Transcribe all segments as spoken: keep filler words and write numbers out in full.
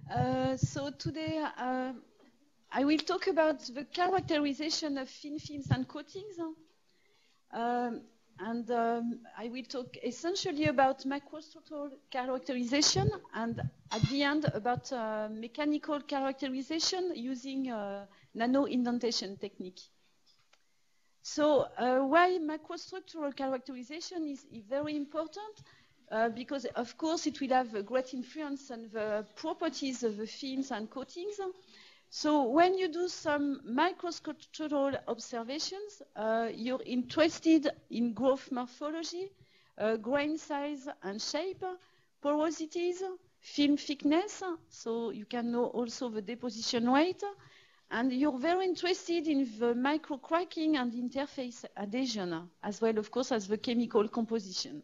Uh, so today uh, I will talk about the characterization of thin films and coatings. Um, and um, I will talk essentially about macrostructural characterization and at the end about uh, mechanical characterization using uh, nano indentation technique. So uh, why macrostructural characterization is, is very important? Uh, because of course it will have a great influence on the properties of the films and coatings. So when you do some microstructural observations, uh, you're interested in growth morphology, uh, grain size and shape, porosities, film thickness, so you can know also the deposition rate, and you're very interested in the microcracking and interface adhesion, as well, of course, as the chemical composition.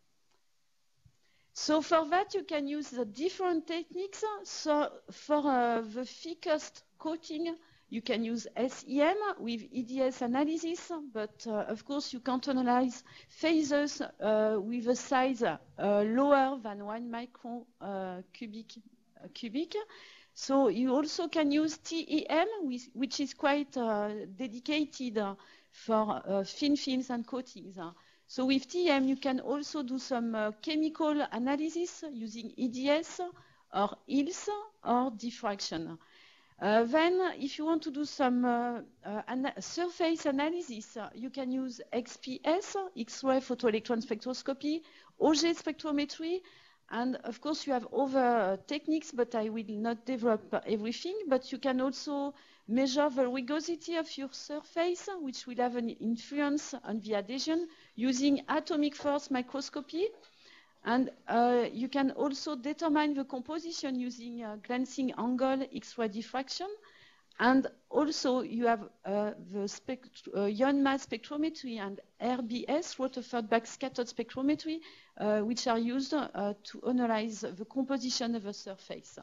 So for that, you can use the different techniques. So for uh, the thickest coating, you can use S E M with E D S analysis, but uh, of course you can't analyze phases uh, with a size uh, lower than one micron uh, cubic, uh, cubic. So you also can use T E M, which is quite uh, dedicated uh, for uh, thin films and coatings. So with T E M, you can also do some uh, chemical analysis using E D S or I L S or diffraction. Uh, then, if you want to do some uh, uh, ana surface analysis, uh, you can use X P S, X-ray photoelectron spectroscopy, O G spectrometry, and of course you have other uh, techniques, but I will not develop uh, everything. But you can also measure the rugosity of your surface, which will have an influence on the adhesion using atomic force microscopy. And uh, you can also determine the composition using uh, glancing angle X-ray diffraction. And also you have uh, the spect uh, ion mass spectrometry and R B S, Rutherford backscattered spectrometry, uh, which are used uh, to analyze the composition of a surface.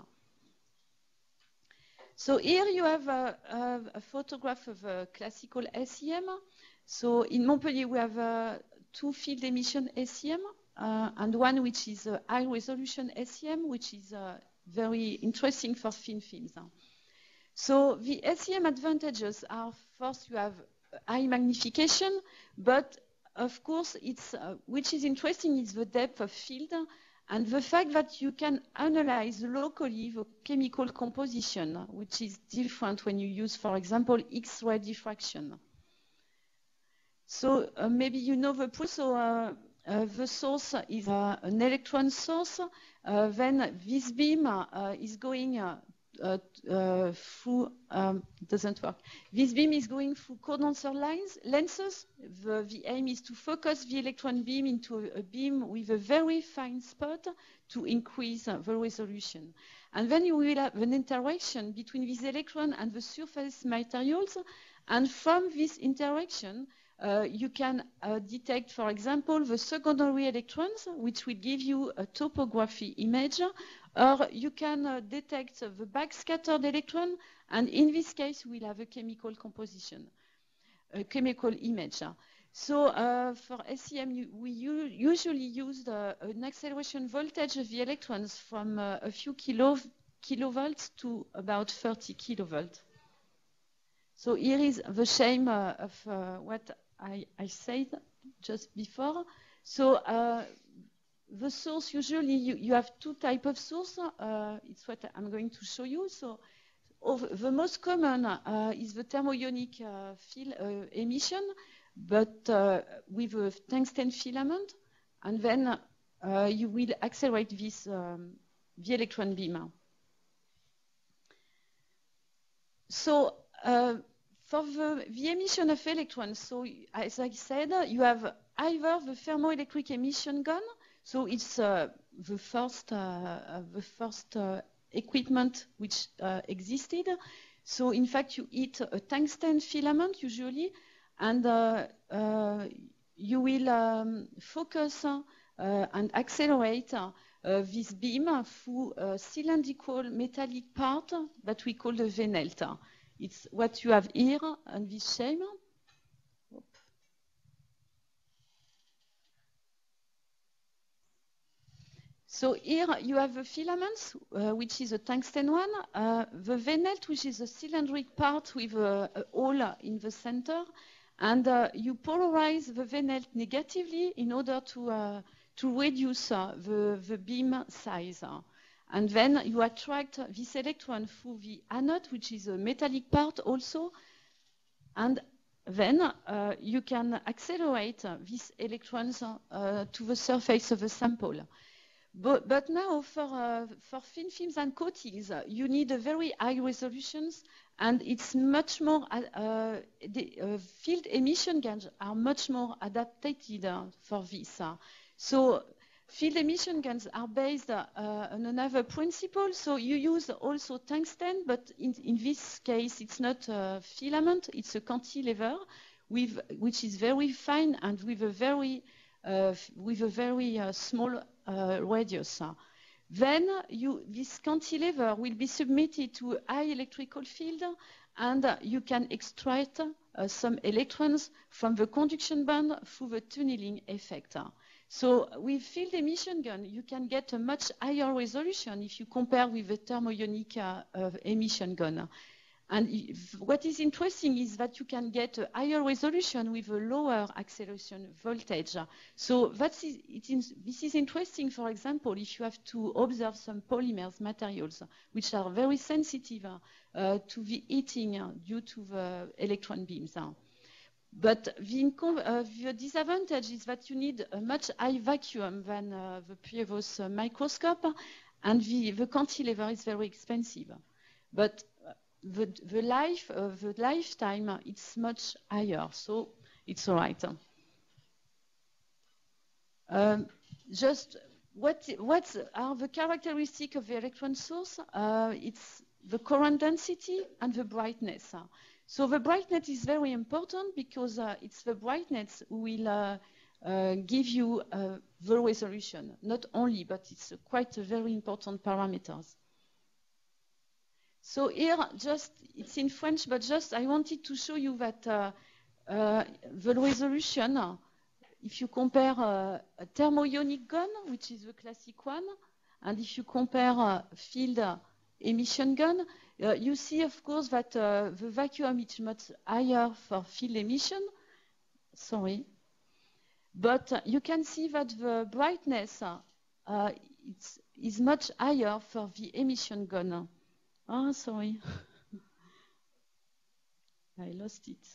So here you have a, a, a photograph of a classical S E M. So in Montpellier we have a two field emission S E M. Uh, and one which is a high resolution S E M, which is uh, very interesting for thin films. So the S E M advantages are, first, you have high magnification, but of course, it's, uh, which is interesting is the depth of field and the fact that you can analyze locally the chemical composition, which is different when you use, for example, X-ray diffraction. So uh, maybe you know the proof. So, uh, Uh, the source is uh, an electron source. Uh, then this beam uh, is going uh, uh, uh, through, um, doesn't work. This beam is going through condenser lines, lenses. The, the aim is to focus the electron beam into a, a beam with a very fine spot to increase uh, the resolution. And then you will have an interaction between this electron and the surface materials. And from this interaction, Uh, you can uh, detect, for example, the secondary electrons, which will give you a topography image, or you can uh, detect uh, the backscattered electron, and in this case, we'll have a chemical composition, a chemical image. So uh, for S E M, we usually use the, an acceleration voltage of the electrons from uh, a few kilo, kilovolts to about thirty kilovolts. So here is the shame uh, of uh, what I, I said just before. So uh, the source, usually you, you have two types of source. Uh, it's what I'm going to show you. So the most common uh, is the thermoionic uh, field, uh, emission, but uh, with a tungsten filament. And then uh, you will accelerate this, um, the electron beam. So uh, for the, the emission of electrons, so as I said, you have either the thermoelectric emission gun, so it's uh, the first, uh, the first uh, equipment which uh, existed. So in fact, you hit a tungsten filament usually, and uh, uh, you will um, focus uh, and accelerate uh, this beam through a cylindrical metallic part that we call the Venelt. It's what you have here on this shape. So here you have the filaments, uh, which is a tungsten one, uh, the venelt, which is a cylindric part with a, a hole in the center, and uh, you polarize the venelt negatively in order to, uh, to reduce uh, the, the beam size. And then you attract this electron through the anode, which is a metallic part also, and then uh, you can accelerate uh, these electrons uh, to the surface of the sample. But, but now for, uh, for thin films and coatings, uh, you need a very high resolutions, and it's much more, uh, the uh, field emission guns are much more adapted uh, for this. Uh. So field emission guns are based uh, on another principle. So you use also tungsten, but in, in this case, it's not a filament, it's a cantilever, with, which is very fine and with a very, uh, with a very uh, small uh, radius. Then you, this cantilever will be submitted to a high electrical field, and uh, you can extract uh, some electrons from the conduction band through the tunneling effect. So with field emission gun, you can get a much higher resolution if you compare with the thermoionic uh, uh, emission gun. And if, what is interesting is that you can get a higher resolution with a lower acceleration voltage. So that's, it is, this is interesting, for example, if you have to observe some polymers materials, which are very sensitive uh, to the heating uh, due to the electron beams. But the, uh, the disadvantage is that you need a much higher vacuum than uh, the previous uh, microscope, and the, the cantilever is very expensive. But uh, the, the life, uh, the lifetime, uh, it's much higher, so it's all right. Um, just what, what are the characteristics of the electron source? Uh, it's the current density and the brightness. So the brightness is very important because uh, it's the brightness who will uh, uh, give you uh, the resolution. Not only, but it's uh, quite a very important parameters. So here, just, it's in French, but just I wanted to show you that uh, uh, the resolution, uh, if you compare uh, a thermoionic gun, which is the classic one, and if you compare uh, field uh, emission gun, uh, you see, of course, that uh, the vacuum is much higher for field emission. Sorry. But uh, you can see that the brightness uh, uh, it's, is much higher for the emission gun. Oh, sorry. I lost it.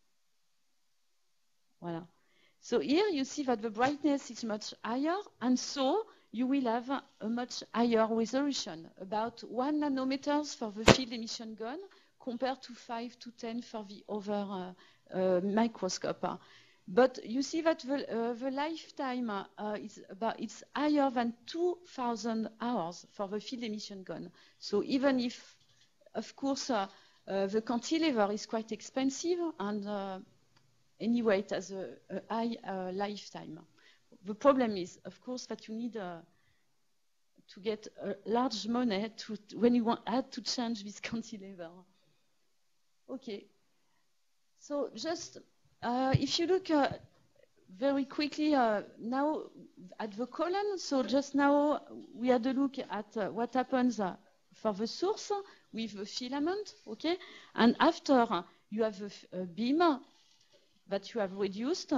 Voilà. So here you see that the brightness is much higher, and so you will have a much higher resolution, about one nanometers for the field emission gun, compared to five to ten for the other uh, uh, microscope. But you see that the, uh, the lifetime uh, is about, it's higher than two thousand hours for the field emission gun. So even if, of course, uh, uh, the cantilever is quite expensive, and uh, anyway, it has a, a high uh, lifetime. The problem is, of course, that you need uh, to get a large money to, when you want had to change this cantilever. Okay. So just, uh, if you look uh, very quickly uh, now at the column, so just now we had a look at uh, what happens uh, for the source with the filament, okay? And after uh, you have a, a beam that you have reduced,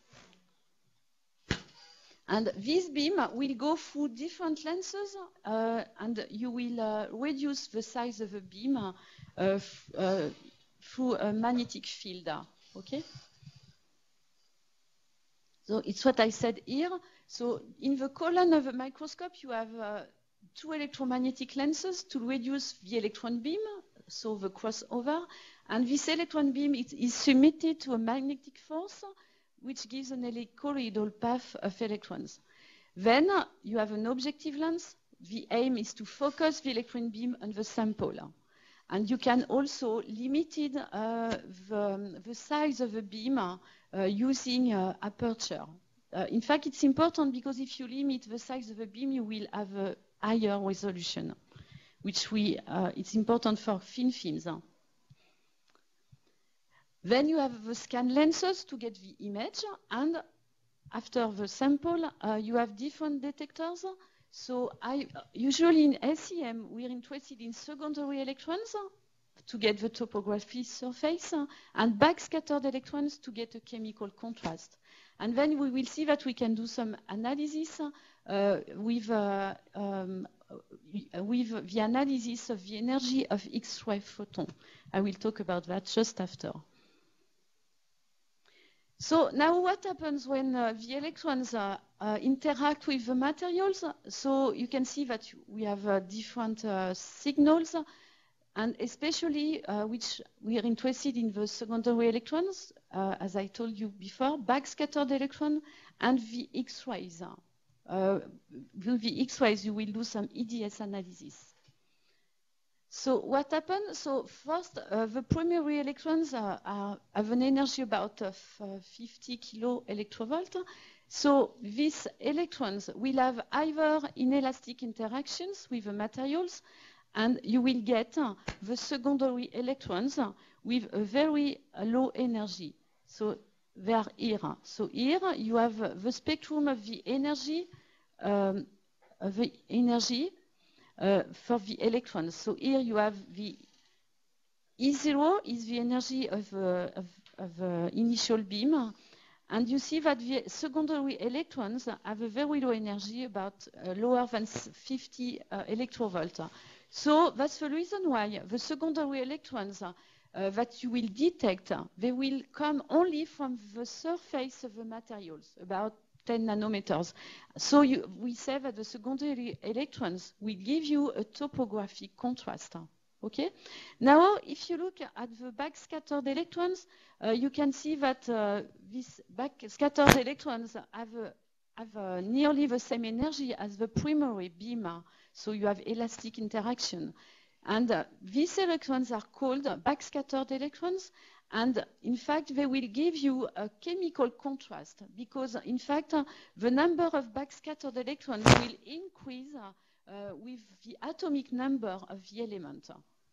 and this beam will go through different lenses, uh, and you will uh, reduce the size of the beam uh, f uh, through a magnetic field, okay? So it's what I said here. So in the column of a microscope, you have uh, two electromagnetic lenses to reduce the electron beam, so the crossover, and this electron beam is, is submitted to a magnetic force, which gives an colloidal path of electrons. Then uh, you have an objective lens. The aim is to focus the electron beam on the sample. And you can also limit it, uh, the, the size of the beam uh, using uh, aperture. Uh, in fact, it's important because if you limit the size of the beam, you will have a higher resolution, which we, uh, it's important for thin films. Huh? Then you have the scan lenses to get the image, and after the sample, uh, you have different detectors. So I, usually in S E M, we're interested in secondary electrons to get the topography surface and backscattered electrons to get a chemical contrast. And then we will see that we can do some analysis uh, with, uh, um, with the analysis of the energy of X-ray photon. I will talk about that just after. So now what happens when uh, the electrons uh, uh, interact with the materials? So you can see that we have uh, different uh, signals, and especially uh, which we are interested in the secondary electrons, uh, as I told you before, backscattered electron and the X-rays. Uh, with the X-rays, you will do some E D S analysis. So what happens? So first, uh, the primary electrons are, are, have an energy about uh, fifty kilo electrovolt. So these electrons will have either inelastic interactions with the materials, and you will get uh, the secondary electrons uh, with a very uh, low energy. So they are here. So here you have uh, the spectrum of the energy, um, of the energy uh, for the electrons. So here you have the E zero is the energy of, uh, of, of uh, initial beam. And you see that the secondary electrons have a very low energy, about uh, lower than fifty uh, electrovolt. So that's the reason why the secondary electrons uh, that you will detect, uh, they will come only from the surface of the materials, about ten nanometers. So you, we say that the secondary electrons will give you a topographic contrast. Okay. Now, if you look at the backscattered electrons, uh, you can see that uh, these backscattered electrons have, a, have a nearly the same energy as the primary beam. So you have elastic interaction. And uh, these electrons are called backscattered electrons. And in fact, they will give you a chemical contrast because, in fact, uh, the number of backscattered electrons will increase uh, uh, with the atomic number of the element.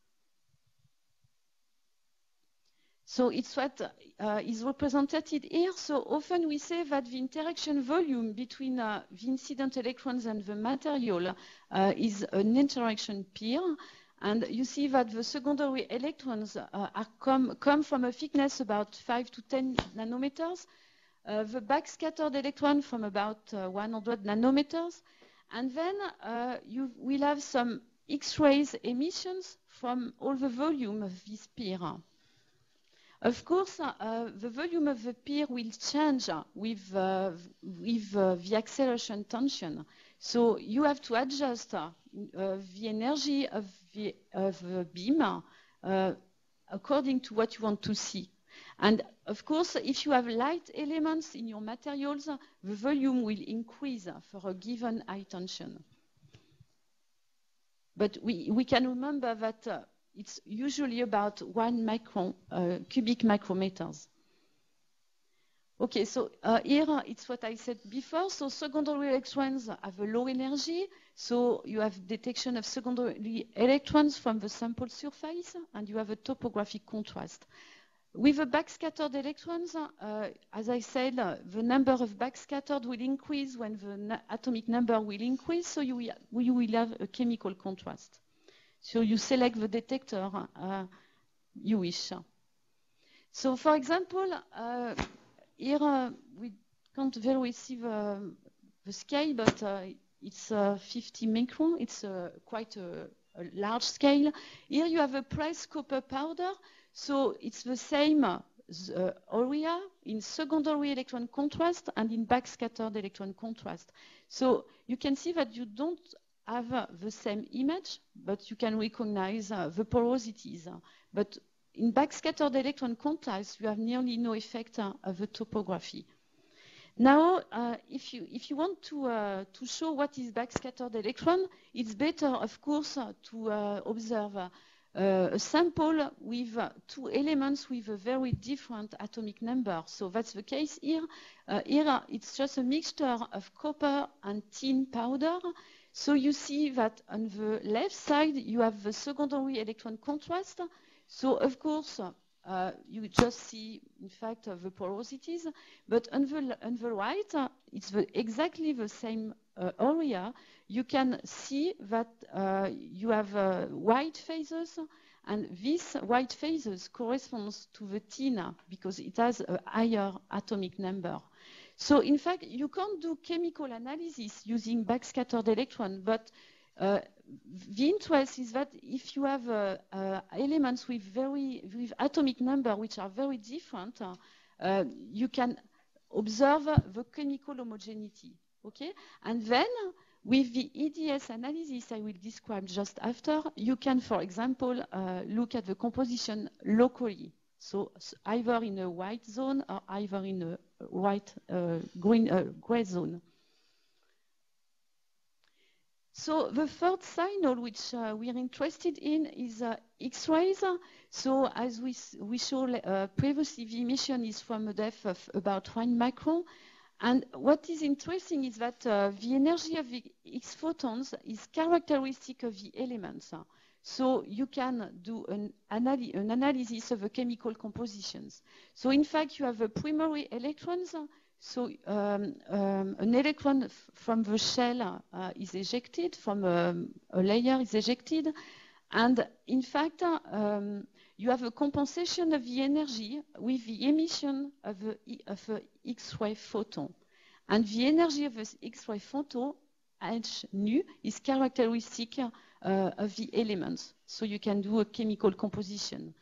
So it's what uh, is represented here. So often we say that the interaction volume between uh, the incident electrons and the material uh, is an interaction pair. And you see that the secondary electrons uh, are come, come from a thickness about five to ten nanometers. Uh, the backscattered electron from about uh, one hundred nanometers. And then uh, you will have some X-rays emissions from all the volume of this pair. Of course, uh, the volume of the pair will change with, uh, with uh, the acceleration tension. So you have to adjust uh, the energy of the, of the beam uh, according to what you want to see. And of course, if you have light elements in your materials, the volume will increase for a given high tension. But we, we can remember that uh, it's usually about one micron, uh, cubic micrometers. Okay, so uh, here it's what I said before. So secondary electrons have a low energy. So you have detection of secondary electrons from the sample surface, and you have a topographic contrast. With the backscattered electrons, uh, as I said, uh, the number of backscattered will increase when the na atomic number will increase, so you will, you will have a chemical contrast. So you select the detector uh, you wish. So for example, uh, here uh, we can't very see the, the scale, but uh, it's uh, fifty micron. It's uh, quite a, a large scale. Here you have a pressed copper powder. So it's the same uh, area in secondary electron contrast and in backscattered electron contrast. So you can see that you don't have uh, the same image, but you can recognize uh, the porosities. But in backscattered electron contrast, you have nearly no effect uh, of the topography. Now, uh, if you if you want to uh, to show what is backscattered electron, it's better, of course, uh, to uh, observe uh, uh, a sample with uh, two elements with a very different atomic number. So that's the case here. Uh, here, uh, it's just a mixture of copper and tin powder. So you see that on the left side, you have the secondary electron contrast. So of course, uh, you just see, in fact, uh, the porosities. But on the, on the right, uh, it's the, exactly the same uh, area. You can see that uh, you have uh, white phases, and these white phases corresponds to the tin because it has a higher atomic number. So, in fact, you can't do chemical analysis using backscattered electron, but uh, the interest is that if you have uh, uh, elements with very with atomic number which are very different, uh, uh, you can observe the chemical homogeneity. Okay, and then with the E D S analysis I will describe just after, you can, for example, uh, look at the composition locally. So either in a white zone or either in a white uh, green uh, gray zone. So the third signal which uh, we are interested in is uh, X-rays. So as we, we showed uh, previously, the emission is from a depth of about one micron. And what is interesting is that uh, the energy of the X photons is characteristic of the elements. So you can do an, analy an analysis of the chemical compositions. So in fact, you have the primary electrons. So um, um, an electron from the shell uh, is ejected, from a, a layer is ejected. And in fact, um, you have a compensation of the energy with the emission of the of a X-ray photon. And the energy of the X-ray photon, H nu, is characteristic uh, of the elements. So you can do a chemical composition.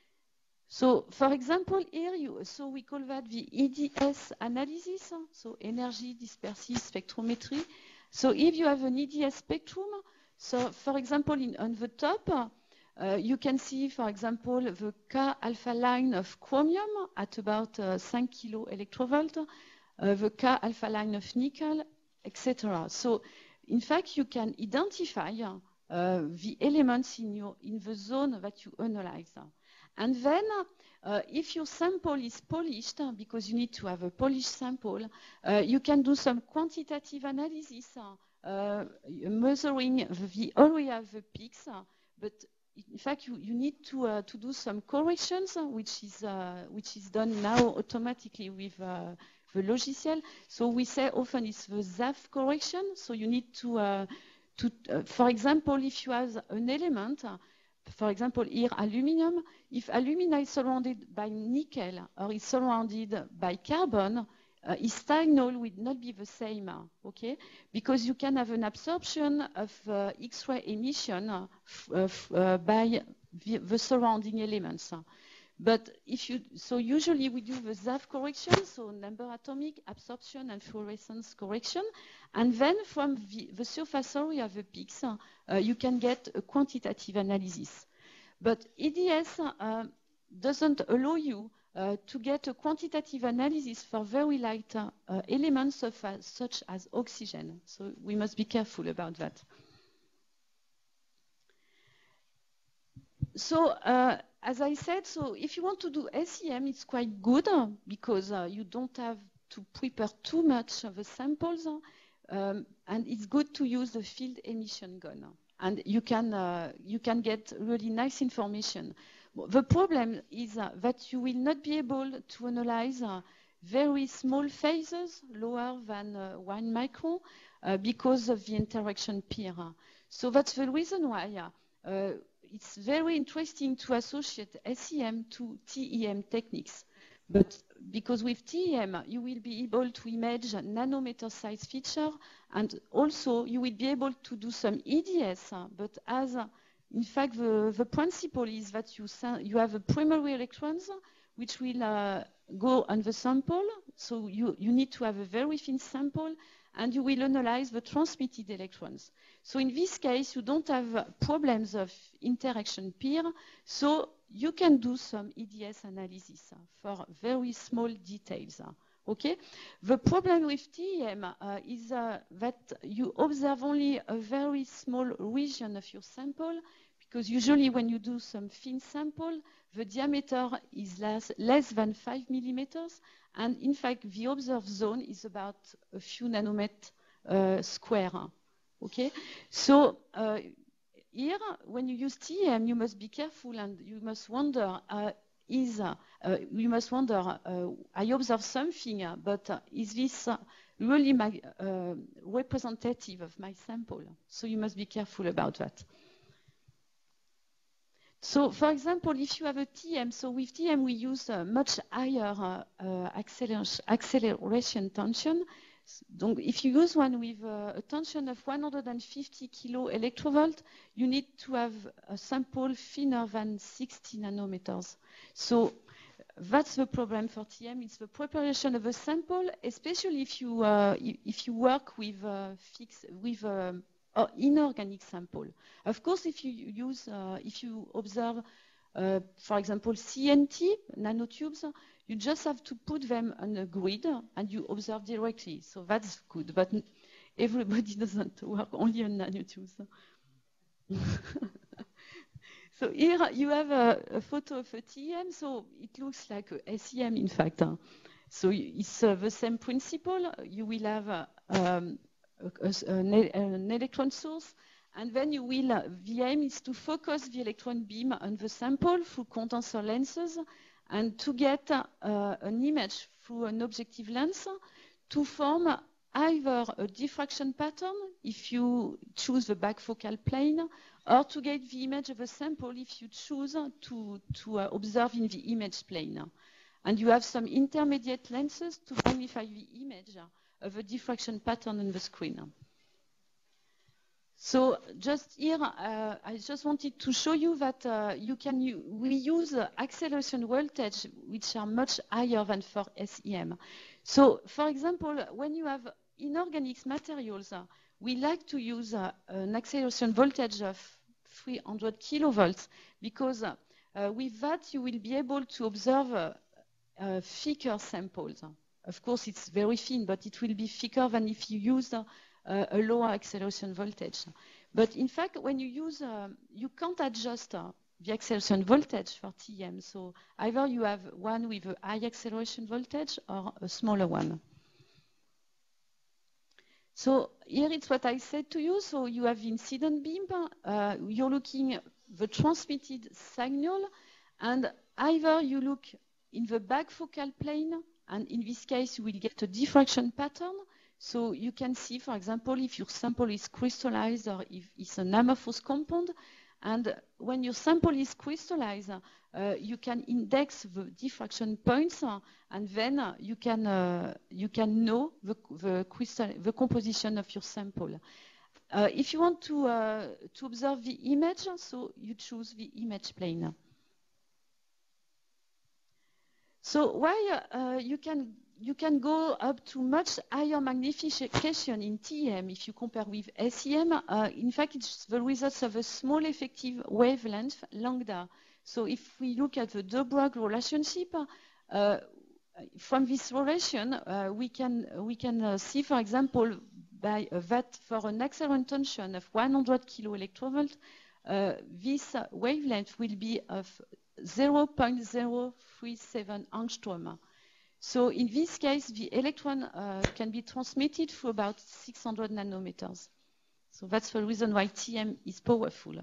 So, for example, here, you, so we call that the E D S analysis, so energy dispersive spectrometry. So if you have an E D S spectrum, so for example, in, on the top, uh, you can see, for example, the K alpha line of chromium at about uh, five kilo electrovolt, uh, the K alpha line of nickel, et cetera. So, in fact, you can identify uh, the elements in, your, in the zone that you analyze. And then, uh, if your sample is polished, because you need to have a polished sample, uh, you can do some quantitative analysis, uh, measuring the area of the peaks. But in fact, you, you need to, uh, to do some corrections, which is, uh, which is done now automatically with uh, the logiciel. So we say often it's the Z A F correction. So you need to, uh, to uh, for example, if you have an element, for example, here, aluminum, if alumina is surrounded by nickel or is surrounded by carbon, uh, its signal will not be the same, okay? Because you can have an absorption of uh, X-ray emission uh, uh, by the, the surrounding elements. But if you, so usually we do the Z A F correction, so number atomic, absorption, and fluorescence correction. And then from the, the surface area of the peaks, uh, you can get a quantitative analysis. But E D S uh, doesn't allow you uh, to get a quantitative analysis for very light uh, uh, elements of, uh, such as oxygen. So we must be careful about that. So, uh, as I said, so if you want to do S E M, it's quite good uh, because uh, you don't have to prepare too much of the samples, um, and it's good to use the field emission gun, and you can uh, you can get really nice information. The problem is uh, that you will not be able to analyze uh, very small phases, lower than uh, one micron, uh, because of the interaction peer. So that's the reason why. Uh, It's very interesting to associate S E M to T E M techniques. But because with T E M, you will be able to image nanometer size feature, and also you will be able to do some E D S. But as, in fact, the, the principle is that you, you have a primary electrons which will uh, go on the sample. So you, you need to have a very thin sample, and you will analyze the transmitted electrons. So in this case, you don't have problems of interaction peer, so you can do some E D S analysis for very small details. Okay? The problem with T E M uh, is uh, that you observe only a very small region of your sample, because usually when you do some thin sample, the diameter is less, less than five millimeters, and in fact, the observed zone is about a few nanometers uh, square. Okay, so uh, here, when you use T E M, you must be careful and you must wonder, uh, is, uh, uh, we must wonder, uh, I observe something, uh, but uh, is this uh, really my, uh, representative of my sample? So you must be careful about that. So, for example, if you have a T M, so with T M we use uh, much higher uh, uh, acceleration, acceleration tension. So, if you use one with uh, a tension of one hundred fifty kilo electrovolt, you need to have a sample thinner than sixty nanometers. So that's the problem for T M. It's the preparation of a sample, especially if you uh, if you work with uh, fix with um, or inorganic sample. Of course, if you use, uh, if you observe, uh, for example, C N T nanotubes, you just have to put them on a grid and you observe directly. So that's good, but everybody doesn't work only on nanotubes. So here you have a, a photo of a T M. So it looks like a S E M, in fact. So it's uh, the same principle. You will have uh, um, An, an electron source, and then you will, uh, the aim is to focus the electron beam on the sample through condenser lenses and to get uh, an image through an objective lens to form either a diffraction pattern if you choose the back focal plane, or to get the image of a sample if you choose to, to uh, observe in the image plane. And you have some intermediate lenses to verify the image of a diffraction pattern on the screen. So just here, uh, I just wanted to show you that uh, you can we use uh, acceleration voltage which are much higher than for S E M. So, for example, when you have inorganic materials, uh, we like to use uh, an acceleration voltage of three hundred kilovolts because uh, uh, with that you will be able to observe uh, uh, thicker samples. Of course, it's very thin, but it will be thicker than if you use uh, a lower acceleration voltage. But in fact, when you use, uh, you can't adjust uh, the acceleration voltage for T M. So either you have one with a high acceleration voltage or a smaller one. So here it's what I said to you. So you have the incident beam. Uh, you're looking at the transmitted signal, and either you look in the back focal plane, and in this case, you will get a diffraction pattern. So you can see, for example, if your sample is crystallized or if it's an amorphous compound. And when your sample is crystallized, uh, you can index the diffraction points, uh, and then uh, you can uh, you can know the the, crystal, the composition of your sample. Uh, if you want to uh, to observe the image, so you choose the image plane. So why uh, you can you can go up to much higher magnification in T M if you compare with S E M. Uh, in fact, it's the results of a small effective wavelength, lambda. So if we look at the de Broglie relationship, uh, from this relation, uh, we can we can uh, see, for example, by uh, that for an acceleration tension of one hundred kilo electrovolt, uh, this uh, wavelength will be of zero point zero three seven angstrom. So in this case, the electron uh, can be transmitted through about six hundred nanometers. So that's the reason why T M is powerful.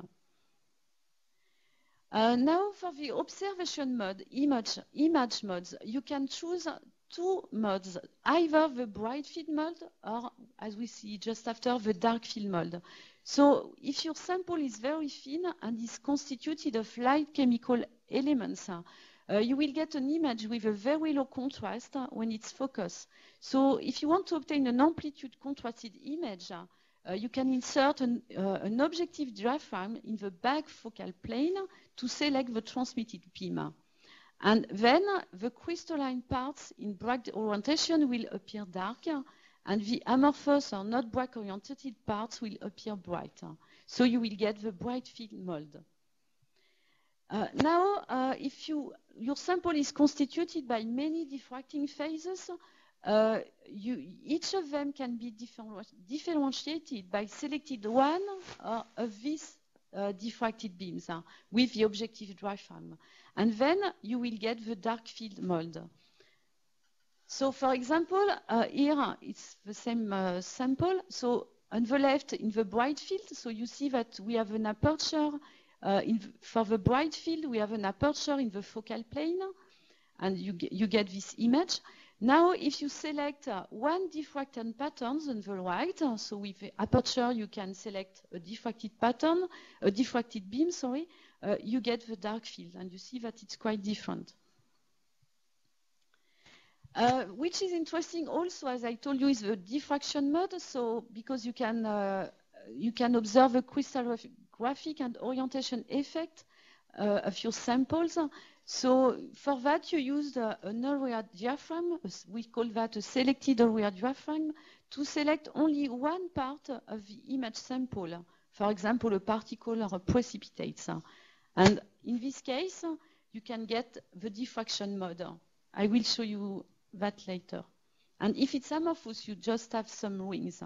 Uh, now for the observation mode, image, image modes, you can choose two modes, either the bright field mode or, as we see just after, the dark field mode. So if your sample is very thin and is constituted of light chemical elements, uh, you will get an image with a very low contrast when it's focused. So if you want to obtain an amplitude contrasted image, uh, you can insert an, uh, an objective diaphragm in the back focal plane to select the transmitted beam. And then the crystalline parts in Bragg orientation will appear dark, and the amorphous or not Bragg oriented parts will appear bright. So you will get the bright field mode. Uh, now, uh, if you, your sample is constituted by many diffracting phases, uh, you, each of them can be differ differentiated by selected one uh, of these uh, diffracted beams uh, with the objective diaphragm. And then you will get the dark field mode. So, for example, uh, here it's the same uh, sample. So, on the left, in the bright field, so you see that we have an aperture Uh, in, for the bright field, we have an aperture in the focal plane, and you, you get this image. Now, if you select uh, one diffracted pattern on the right, uh, so with the aperture, you can select a diffracted pattern, a diffracted beam, sorry, uh, you get the dark field, and you see that it's quite different. Uh, which is interesting also, as I told you, is the diffraction mode. So because you can uh, you can observe the crystallographic and orientation effect uh, of your samples. So for that, you use uh, an area diaphragm. We call that a selected area diaphragm to select only one part of the image sample. For example, a particle or a precipitate. And in this case, you can get the diffraction mode. I will show you that later. And if it's amorphous, you just have some rings.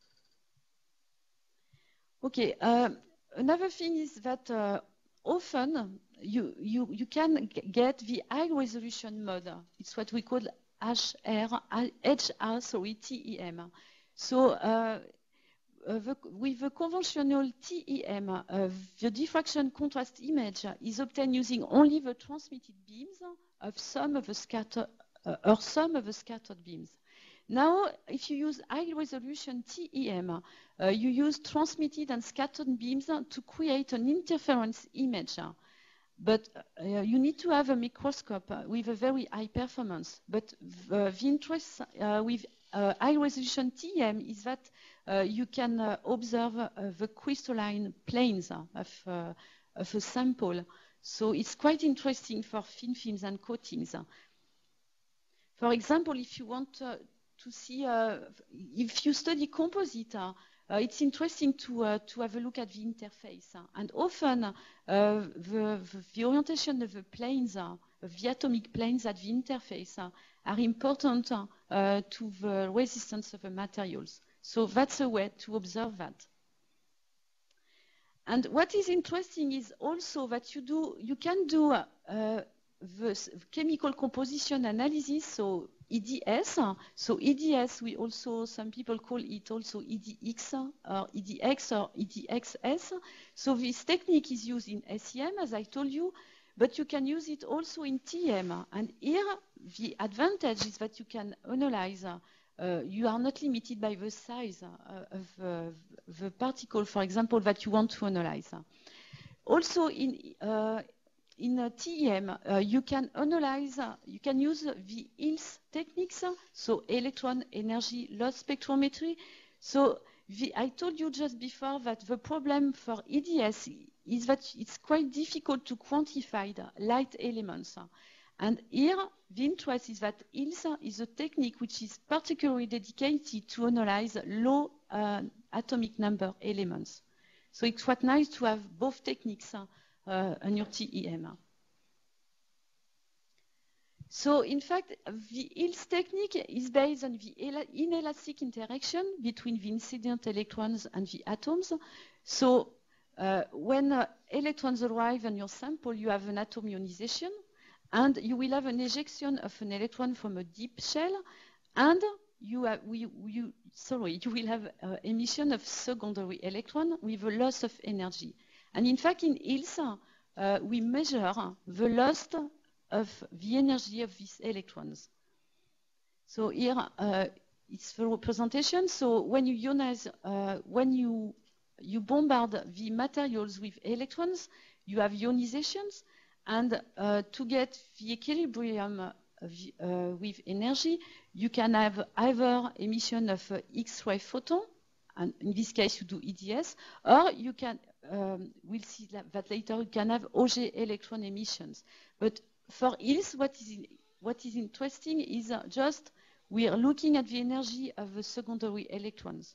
Okay, uh, another thing is that uh, often you, you, you can get the high resolution mode. It's what we call H R, H R, sorry, T E M. So uh, uh, the, with the conventional T E M, uh, the diffraction contrast image is obtained using only the transmitted beams of some of the scattered Uh, or some of the scattered beams. Now, if you use high resolution T E M, uh, you use transmitted and scattered beams to create an interference image. But uh, you need to have a microscope with a very high performance. But the, the interest uh, with uh, high resolution T E M is that uh, you can uh, observe uh, the crystalline planes of, uh, of a sample. So it's quite interesting for thin films and coatings. For example, if you want uh, to see, uh, if you study composite, uh, uh, it's interesting to, uh, to have a look at the interface. Uh, and often, uh, the, the orientation of the planes, uh, the atomic planes at the interface uh, are important uh, to the resistance of the materials. So that's a way to observe that. And what is interesting is also that you, do, you can do uh, the chemical composition analysis, so E D S. So E D S, we also, some people call it also E D X or E D X or E D X S. So this technique is used in S E M, as I told you, but you can use it also in T M. And here, the advantage is that you can analyze, uh, you are not limited by the size uh, of uh, the particle, for example, that you want to analyze. Also in uh, In uh, T E M, uh, you can analyze, uh, you can use the I L S techniques, so electron energy loss spectrometry. So the, I told you just before that the problem for E D S is that it's quite difficult to quantify the light elements. And here, the interest is that I L S is a technique which is particularly dedicated to analyze low uh, atomic number elements. So it's quite nice to have both techniques Uh, on your T E M. So in fact, the I L S technique is based on the inelastic interaction between the incident electrons and the atoms. So uh, when uh, electrons arrive on your sample, you have an atom ionization, and you will have an ejection of an electron from a deep shell, and you, have, we, you, sorry, you will have uh, emission of secondary electron with a loss of energy. And in fact, in I L S, uh, we measure the loss of the energy of these electrons. So here, uh, it's the representation. So when you ionize, uh, when you, you bombard the materials with electrons, you have ionizations. And uh, to get the equilibrium uh, uh, with energy, you can have either emission of uh, X-ray photon, and in this case you do E D S, or you can, um, we'll see that later, you can have Auger electron emissions. But for I L S, what is, what is interesting is uh, just we are looking at the energy of the secondary electrons.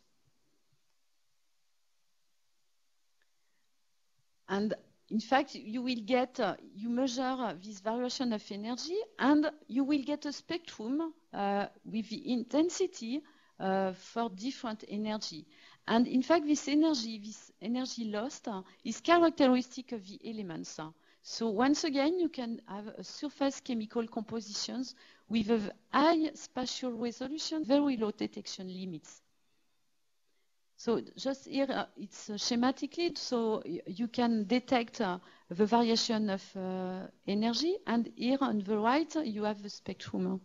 And in fact, you will get, uh, you measure uh, this variation of energy, and you will get a spectrum uh, with the intensity uh, for different energy. And in fact, this energy, this energy lost uh, is characteristic of the elements. So once again, you can have a surface chemical compositions with a high spatial resolution, very low detection limits. So just here, uh, it's uh, schematically, so you can detect uh, the variation of uh, energy, and here on the right, you have the spectrum.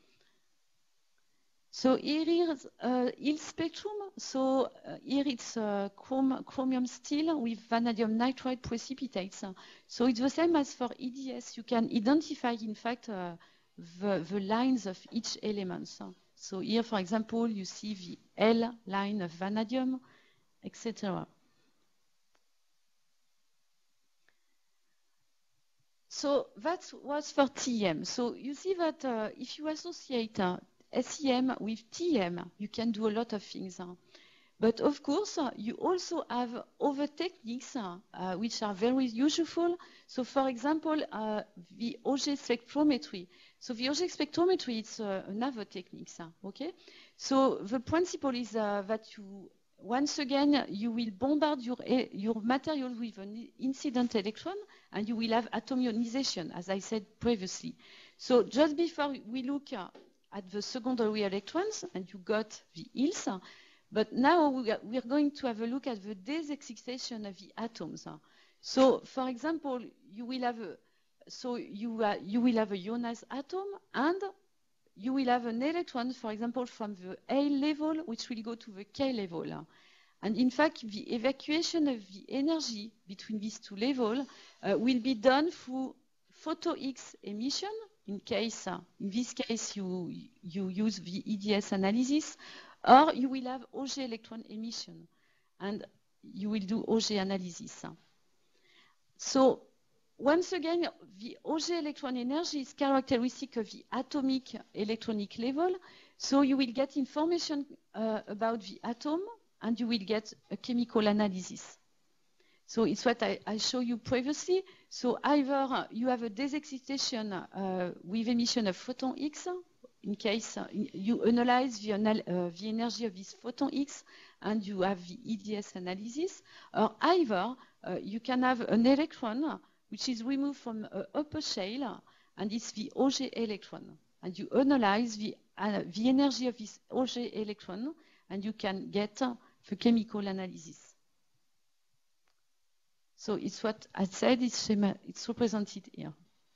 So here is uh, Hill spectrum. So uh, here it's uh, chrom chromium steel with vanadium nitride precipitates. So it's the same as for E D S. You can identify, in fact, uh, the, the lines of each element. So here, for example, you see the L line of vanadium, et cetera. So that was for T M. So you see that uh, if you associate uh, S E M with T M, you can do a lot of things. Uh. But of course, uh, you also have other techniques uh, uh, which are very useful. So for example, uh, the Auger spectrometry. So the Auger spectrometry is uh, another technique. Uh, okay? So the principle is uh, that you, once again, you will bombard your, your material with an incident electron, and you will have atom ionization, as I said previously. So just before we look uh, at the secondary electrons, and you got the Hills, uh, but now we are, we are going to have a look at the desexcitation of the atoms. Uh. So, for example, you will have a, so you, uh, you will have a ionized atom, and you will have an electron, for example, from the A level, which will go to the K level. And in fact, the evacuation of the energy between these two levels uh, will be done through photo-X emission. In case, uh, in this case, you, you use the E D S analysis, or you will have Auger electron emission, and you will do Auger analysis. So, once again, the Auger electron energy is characteristic of the atomic electronic level. So you will get information uh, about the atom, and you will get a chemical analysis. So it's what I, I showed you previously. So either you have a desexcitation uh, with emission of photon X, in case uh, you analyze the, anal uh, the energy of this photon X, and you have the E D S analysis, or either uh, you can have an electron which is removed from an upper shell, and it's the Auger electron. And you analyze the, uh, the energy of this Auger electron, and you can get uh, the chemical analysis. So it's what I said, it's, schema, it's represented here.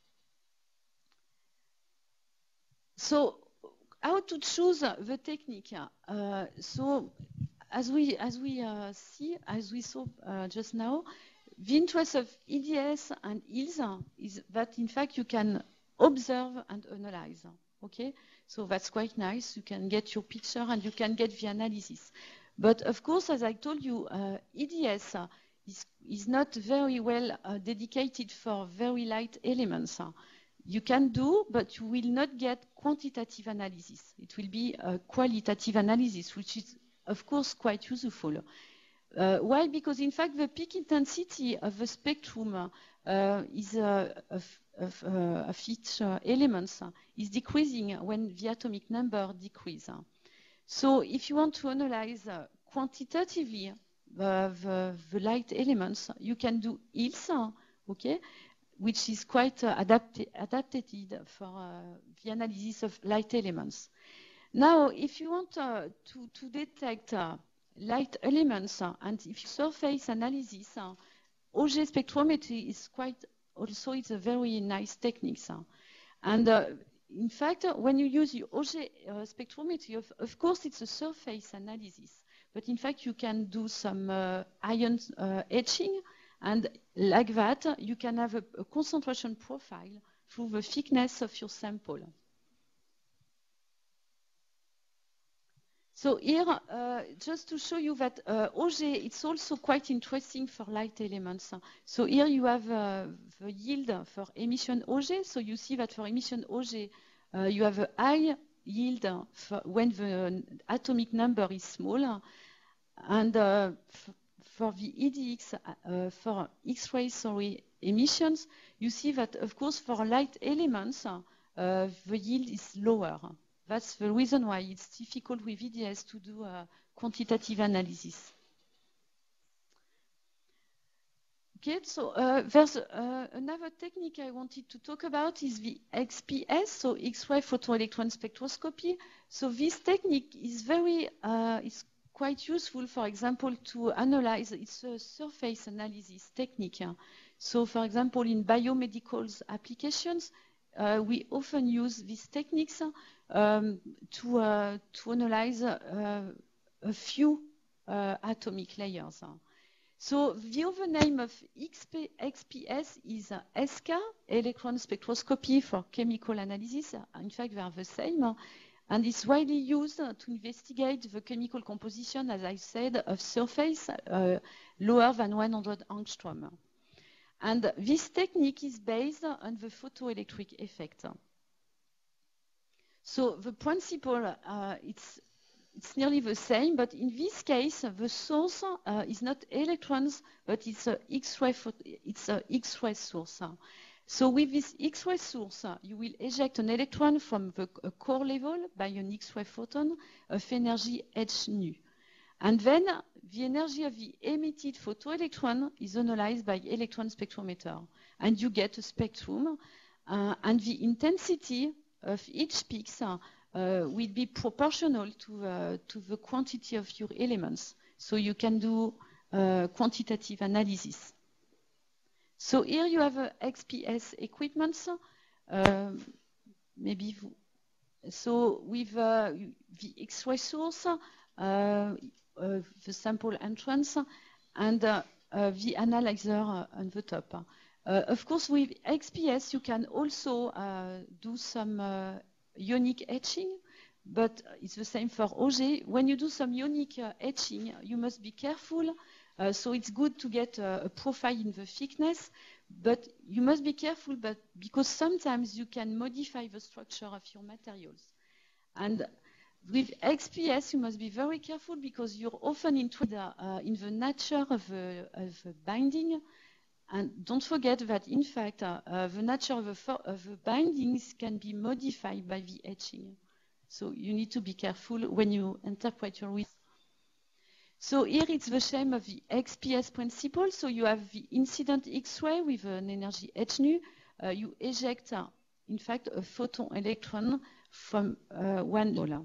So how to choose the technique? Uh, so as we, as we uh, see, as we saw uh, just now, the interest of E D S and Hills is that, in fact, you can observe and analyze. Okay, so that's quite nice. You can get your picture and you can get the analysis. But of course, as I told you, uh, E D S uh, is, is not very well uh, dedicated for very light elements. You can do, but you will not get quantitative analysis. It will be a qualitative analysis, which is, of course, quite useful. Uh, why? Because in fact the peak intensity of the spectrum uh, is uh, of, of, uh, of each uh, elements uh, is decreasing when the atomic number decreases. So if you want to analyze uh, quantitatively uh, the, the light elements, you can do Hills, okay, which is quite uh, adapted, adapted for uh, the analysis of light elements. Now, if you want uh, to, to detect uh, light elements, uh, and if you surface analysis, uh, Auger spectrometry is quite also it's a very nice technique. Uh, and uh, in fact, uh, when you use your Auger uh, spectrometry, of, of course, it's a surface analysis. But in fact, you can do some uh, ion uh, etching, and like that, uh, you can have a, a concentration profile through the thickness of your sample. So here, uh, just to show you that uh, Auger, it's also quite interesting for light elements. So here you have uh, the yield for emission Auger. So you see that for emission Auger, uh, you have a high yield for when the atomic number is small. And uh, for the E D X, uh, for X-ray sorry, emissions, you see that, of course, for light elements, uh, the yield is lower. That's the reason why it's difficult with E D S to do a quantitative analysis. Okay, so uh, there's uh, another technique I wanted to talk about is the X P S, so X-ray photoelectron spectroscopy. So this technique is very, uh, is quite useful, for example, to analyze. It's a surface analysis technique. So, for example, in biomedical applications, uh, we often use these techniques um, to, uh, to analyze uh, a few uh, atomic layers. So the other name of X P S is uh, E S C A, electron spectroscopy for chemical analysis. In fact, they are the same. And it's widely used to investigate the chemical composition, as I said, of surface uh, lower than one hundred angstrom. And this technique is based on the photoelectric effect. So the principle, uh, it's, it's nearly the same, but in this case, the source uh, is not electrons, but it's a X-ray, it's a X-ray source. So with this X-ray source, uh, you will eject an electron from the core level by an X-ray photon of energy h nu. And then the energy of the emitted photoelectron is analyzed by electron spectrometer. And you get a spectrum. Uh, and the intensity of each peak uh, will be proportional to, uh, to the quantity of your elements. So you can do uh, quantitative analysis. So here you have uh, X P S equipment. Uh, maybe so with uh, the X-ray source, uh, uh, the sample entrance, and uh, uh, the analyzer uh, on the top. Uh, of course, with X P S you can also uh, do some uh, ionic etching, but it's the same for Auger. When you do some ionic uh, etching, you must be careful. Uh, so it's good to get uh, a profile in the thickness, but you must be careful but because sometimes you can modify the structure of your materials. And with X P S, you must be very careful because you're often interested uh, in the nature of the, of the binding. And don't forget that, in fact, uh, uh, the nature of the, of the bindings can be modified by the etching. So you need to be careful when you interpret your results. So here it's the same of the X P S principle. So you have the incident X-ray with an energy h nu. Uh, you eject, uh, in fact, a photon electron from uh, one dollar.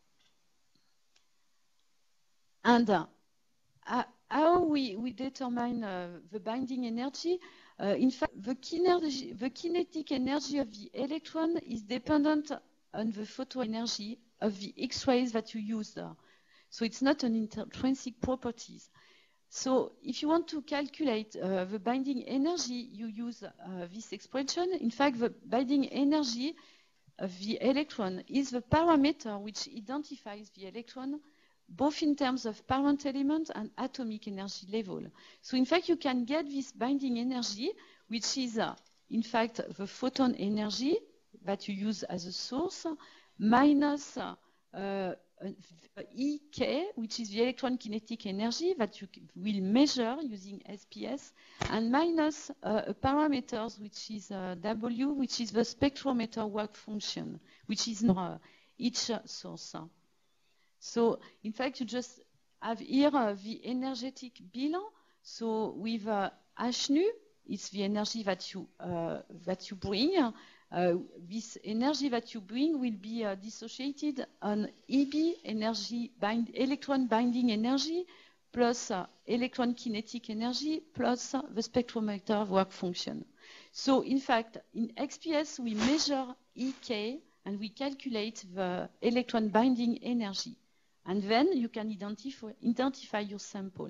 And uh, uh, how we, we determine uh, the binding energy? Uh, in fact, the, kinergy, the kinetic energy of the electron is dependent on the photo energy of the X-rays that you use there. So it's not an intrinsic properties. So if you want to calculate uh, the binding energy, you use uh, this expression. In fact, the binding energy of the electron is the parameter which identifies the electron, both in terms of parent element and atomic energy level. So in fact, you can get this binding energy, which is, uh, in fact, the photon energy that you use as a source, minus uh, uh, E K, which is the electron kinetic energy that you will measure using S P S, and minus uh, a parameters, which is uh, W, which is the spectrometer work function, which is uh, each uh, source. So, in fact, you just have here uh, the energetic bilan. So, with uh, h nu, it's the energy that you uh, that you bring. Uh, this energy that you bring will be uh, dissociated on E B, energy bind, electron binding energy, plus uh, electron kinetic energy, plus uh, the spectrometer work function. So, in fact, in X P S, we measure E K and we calculate the electron binding energy. And then you can identify, identify your sample.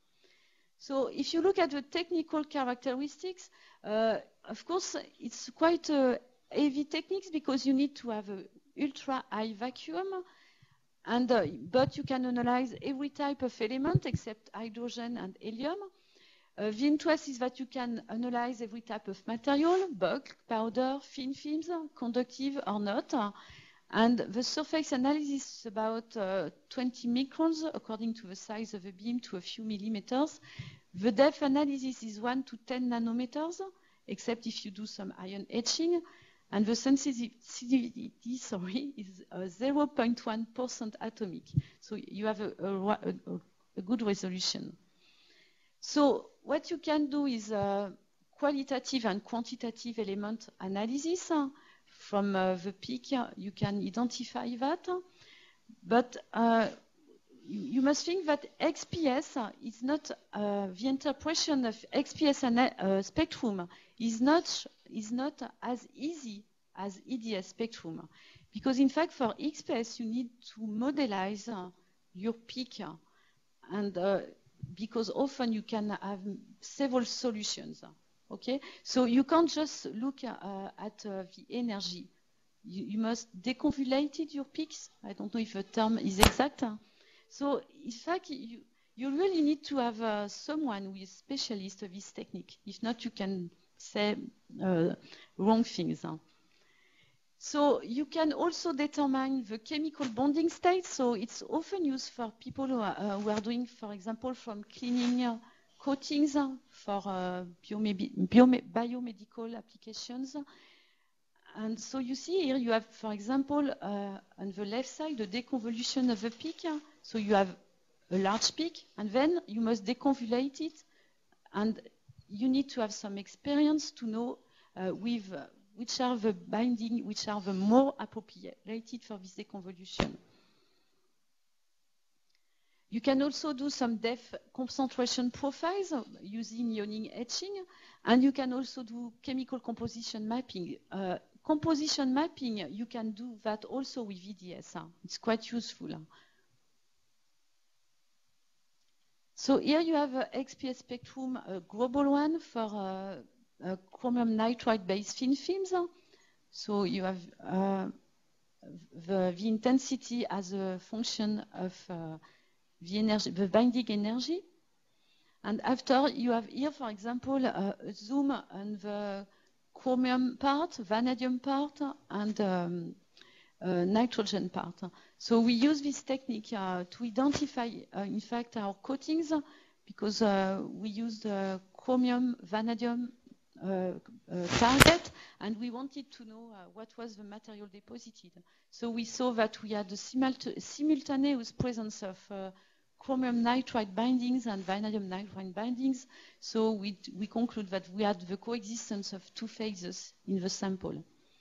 So if you look at the technical characteristics, uh, of course, it's quite uh, heavy techniques because you need to have an ultra high vacuum, and, uh, but you can analyze every type of element except hydrogen and helium. Uh, the interest is that you can analyze every type of material, bulk, powder, thin films, conductive or not. And the surface analysis is about uh, twenty microns according to the size of the beam to a few millimeters. The depth analysis is one to ten nanometers, except if you do some ion etching. And the sensitivity sorry, is uh, zero point one percent atomic. So you have a, a, a, a good resolution. So what you can do is uh, qualitative and quantitative element analysis. From uh, the peak, you can identify that. But uh, you, you must think that X P S is not uh, the interpretation of X P S and uh, spectrum is not is not as easy as E D S spectrum, because in fact for X P S you need to modelize uh, your peak, uh, and uh, because often you can have several solutions. Okay, so you can't just look uh, at uh, the energy. You, you must deconvolute your peaks. I don't know if the term is exact. So in fact, you, you really need to have uh, someone who is specialist of this technique. If not, you can say uh, wrong things. So you can also determine the chemical bonding state. So it's often used for people who are, uh, who are doing, for example, from cleaning uh, coatings for uh, biomedical applications. And so you see here you have, for example, uh, on the left side, the deconvolution of a peak. So you have a large peak, and then you must deconvolute it. And you need to have some experience to know uh, with uh, which are the binding, which are the more appropriate for this deconvolution. You can also do some depth concentration profiles using ionic etching, and you can also do chemical composition mapping. Uh, composition mapping, you can do that also with E D S. Huh? It's quite useful. Huh? So here you have a X P S spectrum, a global one for uh, uh, chromium nitride-based thin films. So you have uh, the, the intensity as a function of uh, the energy, the binding energy. And after you have here, for example, uh, a zoom on the chromium part, vanadium part, and um, uh, nitrogen part. So we use this technique uh, to identify, uh, in fact, our coatings, because uh, we use the chromium, vanadium uh, uh, target, and we wanted to know uh, what was the material deposited. So we saw that we had a simultaneous presence of uh, chromium nitride bindings and vanadium nitride bindings. So we, we conclude that we had the coexistence of two phases in the sample.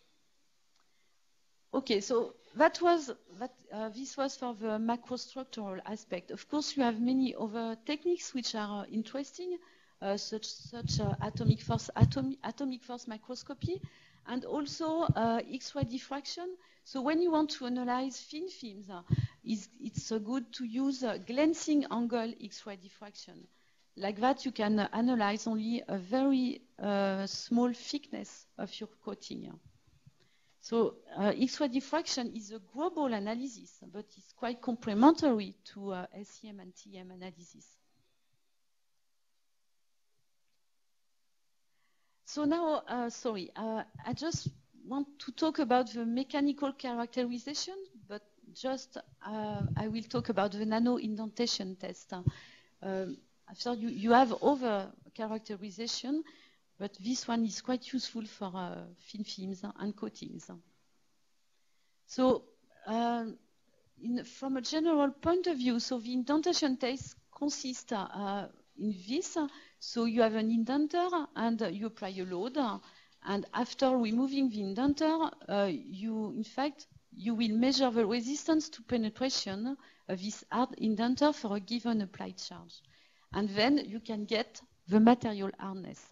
Okay, so that was that. Uh, this was for the macrostructural aspect. Of course, you have many other techniques which are uh, interesting, uh, such such uh, atomic force atom, atomic force microscopy, and also uh, X-ray diffraction. So when you want to analyze thin films, uh, it's, it's uh, good to use uh, glancing angle X-ray diffraction. Like that, you can uh, analyze only a very uh, small thickness of your coating. So uh, X-ray diffraction is a global analysis, but it's quite complementary to uh, S E M and T E M analysis. So now, uh, sorry, uh, I just want to talk about the mechanical characterization, but just uh, I will talk about the nano indentation test. Uh, after you, you have other characterization, but this one is quite useful for uh, thin films and coatings. So uh, in, from a general point of view, so the indentation test consists uh, in this. So you have an indenter and you apply a load. And after removing the indenter, uh, you, in fact, you will measure the resistance to penetration of this hard indenter for a given applied charge. And then you can get the material hardness.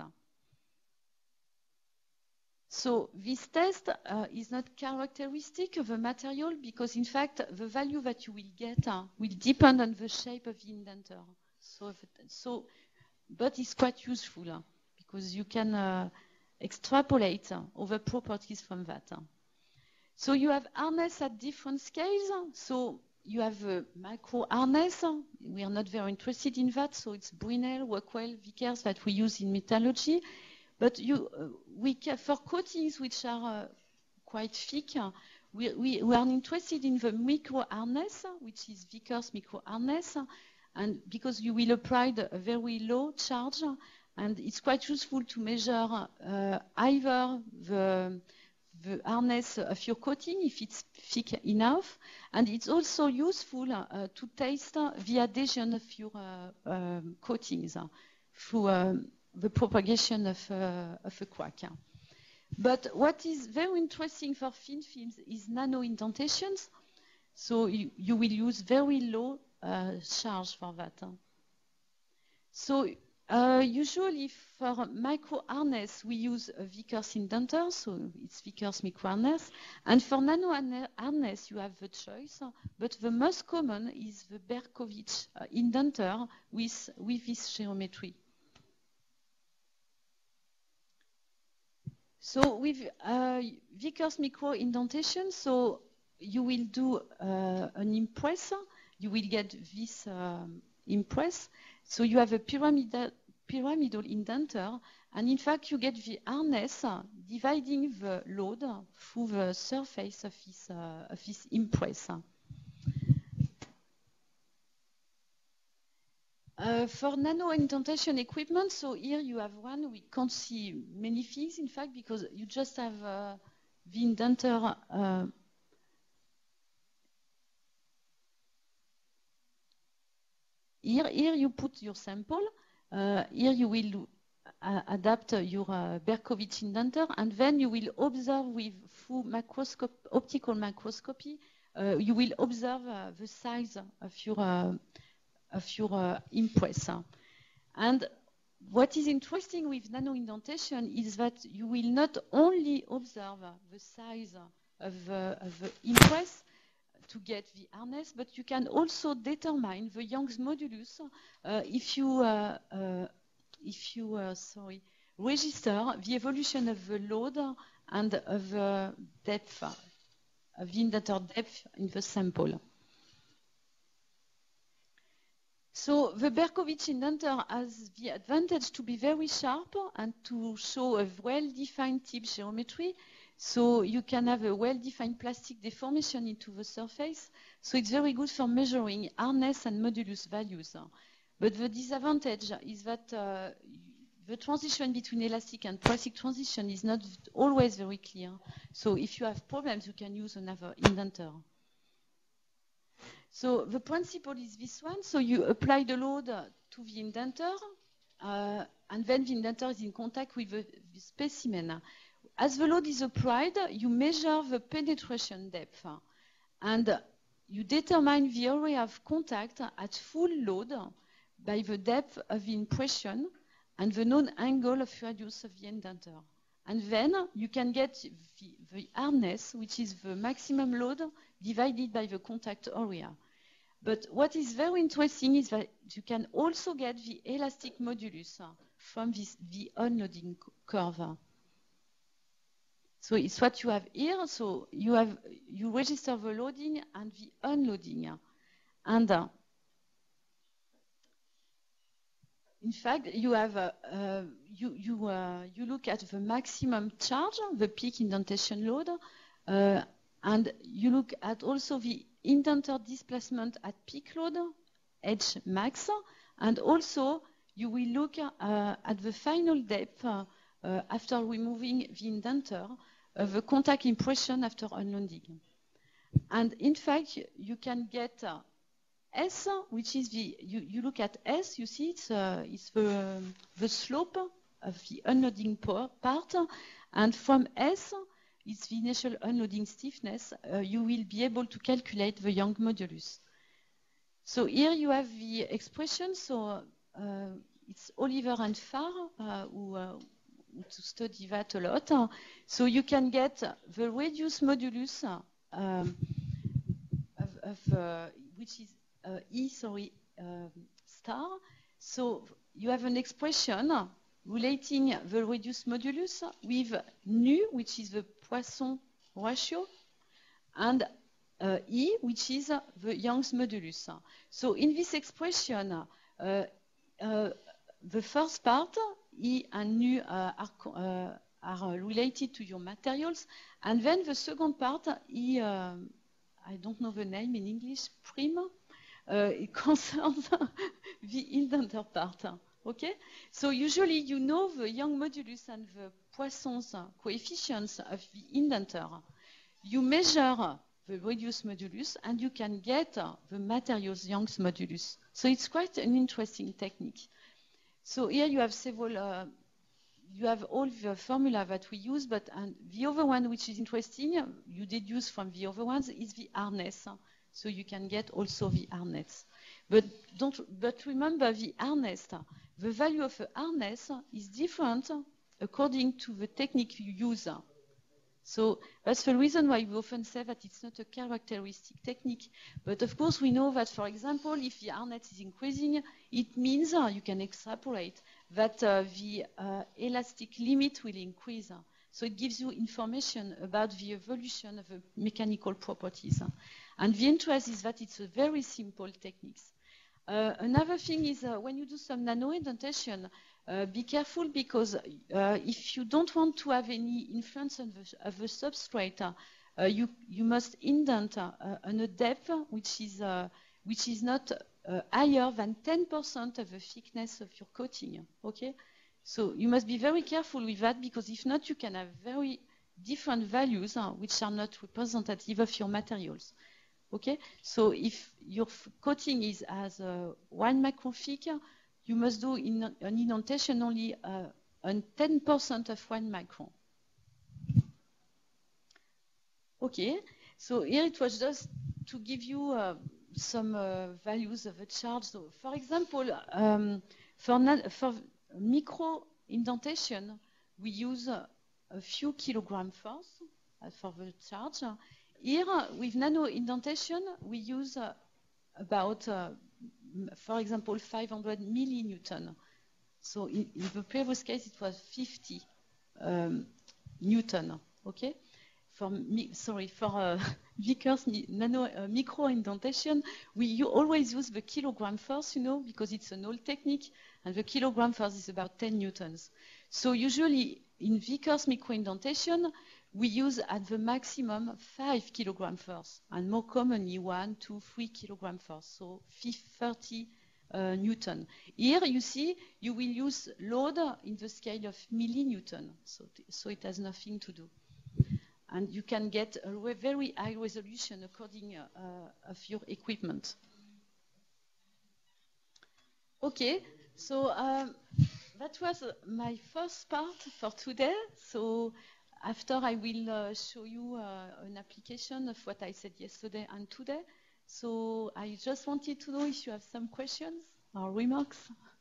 So this test uh, is not characteristic of the material because, in fact, the value that you will get uh, will depend on the shape of the indenter. So, so but it's quite useful uh, because you can uh, extrapolate uh, over properties from that. Uh. So you have hardness at different scales. So you have a macro hardness. We are not very interested in that. So it's Brinell, Rockwell, Vickers that we use in metallurgy. But you, uh, we can, for coatings which are uh, quite thick, uh, we, we, we are interested in the micro hardness, which is Vickers micro hardness, and because you will apply a very low charge, and it's quite useful to measure uh, either the, the hardness of your coating if it's thick enough, and it's also useful uh, to test the adhesion of your uh, um, coatings uh, through um, the propagation of, uh, of a crack. But what is very interesting for thin films is nano indentations. So you, you will use very low uh, charge for that. So uh, usually for micro harness, we use a Vickers indenter, so it's Vickers micro harness. And for nano harness, you have the choice, but the most common is the Berkovich uh, indenter with, with this geometry. So with uh, Vickers micro indentation, so you will do uh, an impress. You will get this um, impress. So you have a pyramidal, pyramidal indenter, and in fact you get the harness dividing the load through the surface of this, uh, of this impress. Uh, for nano indentation equipment, so here you have one. We can't see many things, in fact, because you just have uh, the indenter. Uh, here, here you put your sample. Uh, here you will uh, adapt your uh, Berkovich indenter, and then you will observe with full macroscope, optical macroscopy. Uh, you will observe uh, the size of your uh, of your uh, impress. And what is interesting with nano indentation is that you will not only observe the size of, uh, of the impress to get the harness, but you can also determine the Young's modulus uh, if you, uh, uh, if you uh, sorry, register the evolution of the load and of the depth, of the indenter depth in the sample. So the Berkovich indenter has the advantage to be very sharp and to show a well-defined tip geometry. So you can have a well-defined plastic deformation into the surface. So it's very good for measuring harness and modulus values. But the disadvantage is that uh, the transition between elastic and plastic transition is not always very clear. So if you have problems, you can use another indenter. So the principle is this one. So you apply the load to the indenter, uh, and then the indenter is in contact with the, the specimen. As the load is applied, you measure the penetration depth, and you determine the area of contact at full load by the depth of the impression and the known angle of radius of the indenter. And then you can get the, the harness, which is the maximum load divided by the contact area. But what is very interesting is that you can also get the elastic modulus from this, the unloading curve. So it's what you have here. So you have you register the loading and the unloading, and uh, in fact you have uh, uh, you you uh, you look at the maximum charge, the peak indentation load, uh, and you look at also the indenter displacement at peak load, H max, and also you will look uh, at the final depth uh, uh, after removing the indenter, uh, the contact impression after unloading. And in fact, you can get uh, S, which is the, you, you look at S, you see it's, uh, it's the, the slope of the unloading part, and from S, it's the initial unloading stiffness, uh, you will be able to calculate the Young modulus. So here you have the expression. So uh, it's Oliver and Farr uh, who, uh, who study that a lot. So you can get the reduced modulus um, of, of uh, which is uh, E, sorry, uh, star. So you have an expression relating the reduced modulus with nu, which is the Poisson ratio, and uh, E, which is uh, the Young's modulus. So in this expression, uh, uh, the first part, E and nu, uh, are, uh, are related to your materials, and then the second part, E, uh, I don't know the name in English, prime, uh, it concerns the indenter part. Okay, so usually you know the Young modulus and the Poisson's coefficients of the indenter. You measure the reduced modulus and you can get the materials Young's modulus. So it's quite an interesting technique. So here you have several, uh, you have all the formula that we use, but and the other one which is interesting, you deduce from the other ones, is the harness. So you can get also the harness. But don't. But remember, the hardness, the value of a hardness is different according to the technique you use. So that's the reason why we often say that it's not a characteristic technique. But of course, we know that, for example, if the hardness is increasing, it means uh, you can extrapolate that uh, the uh, elastic limit will increase. So it gives you information about the evolution of the mechanical properties. And the interest is that it's a very simple technique. Uh, another thing is uh, when you do some nano indentation, uh, be careful because uh, if you don't want to have any influence on the, of the substrate, uh, you, you must indent uh, on a depth which is, uh, which is not uh, higher than ten percent of the thickness of your coating. Okay? So you must be very careful with that because if not, you can have very different values uh, which are not representative of your materials. Okay, so if your coating is as uh, one micron thick, you must do in, an indentation only uh, on ten percent of one micron. Okay, so here it was just to give you uh, some uh, values of a charge. So, for example, um, for, for micro indentation, we use uh, a few kilogram force uh, for the charge. Here, with nano indentation, we use uh, about, uh, for example, five hundred millinewton. So in, in the previous case, it was fifty um, newton. Okay. For sorry, for uh, Vickers nano uh, micro indentation, we you always use the kilogram force, you know, because it's an old technique, and the kilogram force is about ten newtons. So usually in Vickers micro indentation, we use at the maximum five kilogram force, and more commonly one, two, three kilogram force, so thirty uh, newton. Here you see you will use load in the scale of millinewton, so, so it has nothing to do. And you can get a very high resolution according uh, of your equipment. Okay, so um, that was uh, my first part for today. So after I will uh, show you uh, an application of what I said yesterday and today. So I just wanted to know if you have some questions or remarks.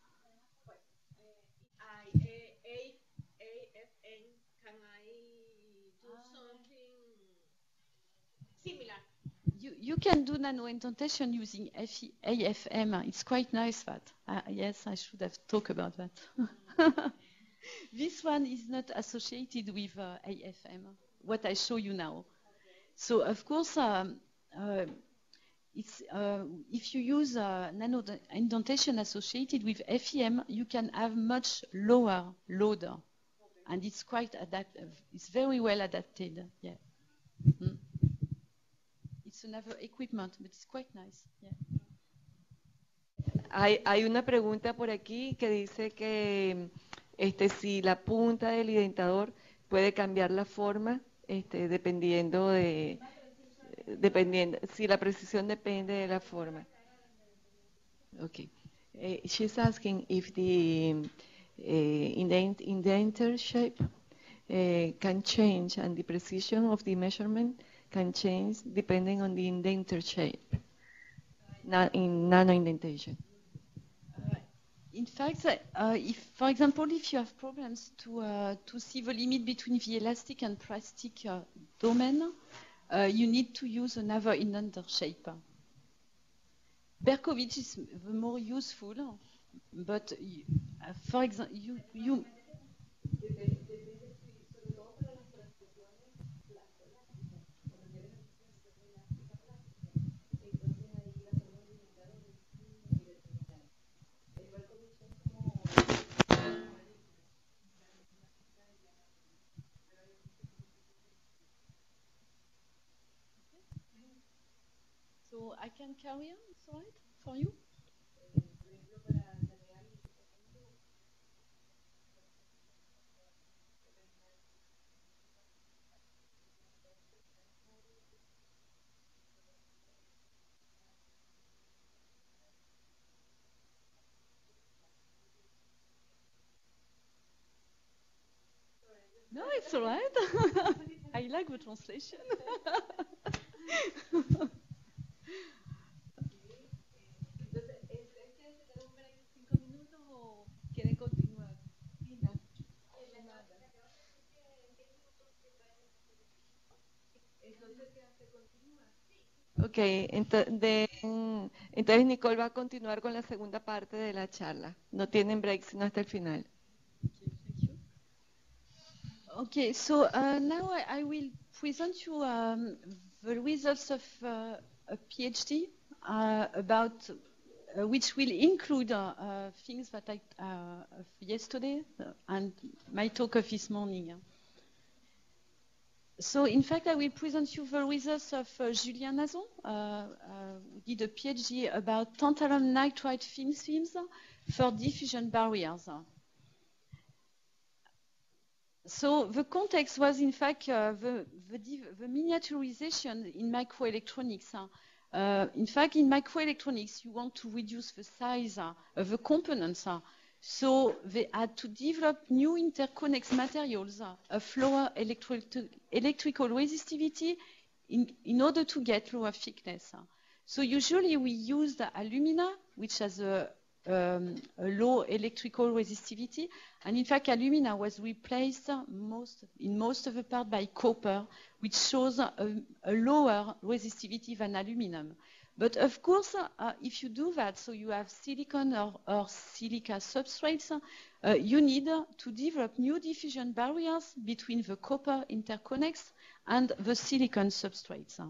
Similar. You, you can do nano indentation using A F M. It's quite nice that. Uh, yes, I should have talked about that. This one is not associated with uh, A F M, what I show you now. So, of course, um, uh, it's, uh, if you use uh, nano indentation associated with F E M, you can have much lower load. And it's quite adaptive. It's very well adapted. Yeah. Mm. It's another equipment, but it's quite nice. Yeah. Hay, hay una pregunta por aquí que dice que este, si la punta del identador puede cambiar la forma este, dependiendo de, dependiendo, si la precisión depende de la forma. Okay. Uh, she's asking if the uh, indent, indenter shape uh, can change and the precision of the measurement can change depending on the indenter shape na in nano indentation. Uh, in fact, uh, if, for example, if you have problems to uh, to see the limit between the elastic and plastic uh, domain, uh, you need to use another indenter shape. Berkovich is the more useful, but you, uh, for example, you you. So I can carry on, it's all right for you? No, it's all right. I like the translation. Ok, ento- de- mm, entonces Nicole va a continuar con la segunda parte de la charla. No tienen break sino hasta el final. Okay, so uh, now I, I will present you um, the results of uh, a PhD uh, about uh, which will include uh, uh, things that I uh, of yesterday uh, and my talk of this morning. So in fact, I will present you the results of uh, Julien Nazon, uh, uh, who did a PhD about tantalum nitride thin films for diffusion barriers. So the context was, in fact, uh, the, the, the miniaturization in microelectronics. Uh, in fact, in microelectronics, you want to reduce the size uh, of the components. Uh, so they had to develop new interconnect materials uh, of lower electri electrical resistivity in, in order to get lower thickness. So usually we used alumina, which has a Um, a low electrical resistivity, and in fact alumina was replaced most, in most of the part by copper, which shows a, a lower resistivity than aluminum. But of course, uh, if you do that, so you have silicon or, or silica substrates, uh, you need to develop new diffusion barriers between the copper interconnects and the silicon substrates.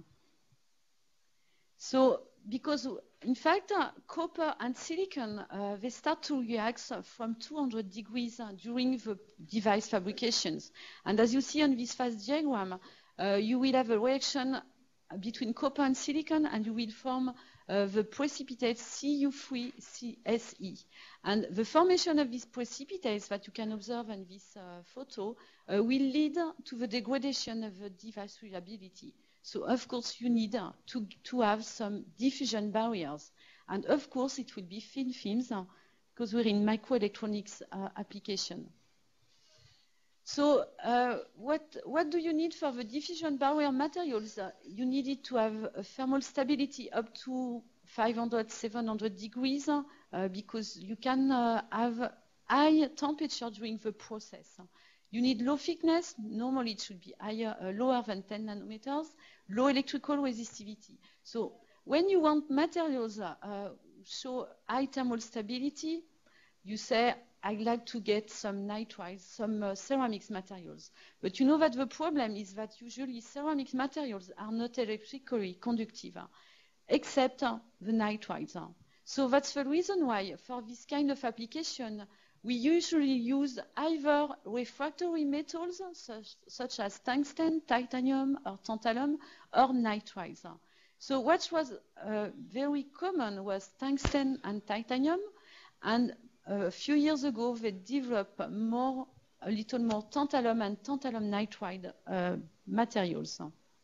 So, because in fact, uh, copper and silicon, uh, they start to react from two hundred degrees uh, during the device fabrications. And as you see on this fast diagram, uh, you will have a reaction between copper and silicon, and you will form uh, the precipitate C U three C S E. And the formation of these precipitates that you can observe in this uh, photo uh, will lead to the degradation of the device reliability. So, of course, you need uh, to, to have some diffusion barriers. And, of course, it will be thin films uh, because we're in microelectronics uh, application. So, uh, what, what do you need for the diffusion barrier materials? Uh, you need it to have a thermal stability up to five hundred, seven hundred degrees uh, because you can uh, have high temperature during the process. You need low thickness. Normally, it should be higher, uh, lower than ten nanometers. Low electrical resistivity. So when you want materials uh, uh, show high thermal stability, you say, I'd like to get some nitrides, some uh, ceramics materials. But you know that the problem is that usually ceramics materials are not electrically conductive, uh, except uh, the nitrides. Uh. So that's the reason why for this kind of application, we usually use either refractory metals such, such as tungsten, titanium, or tantalum, or nitrides. So what was uh, very common was tungsten and titanium, and uh, a few years ago they developed more, a little more tantalum and tantalum nitride uh, materials.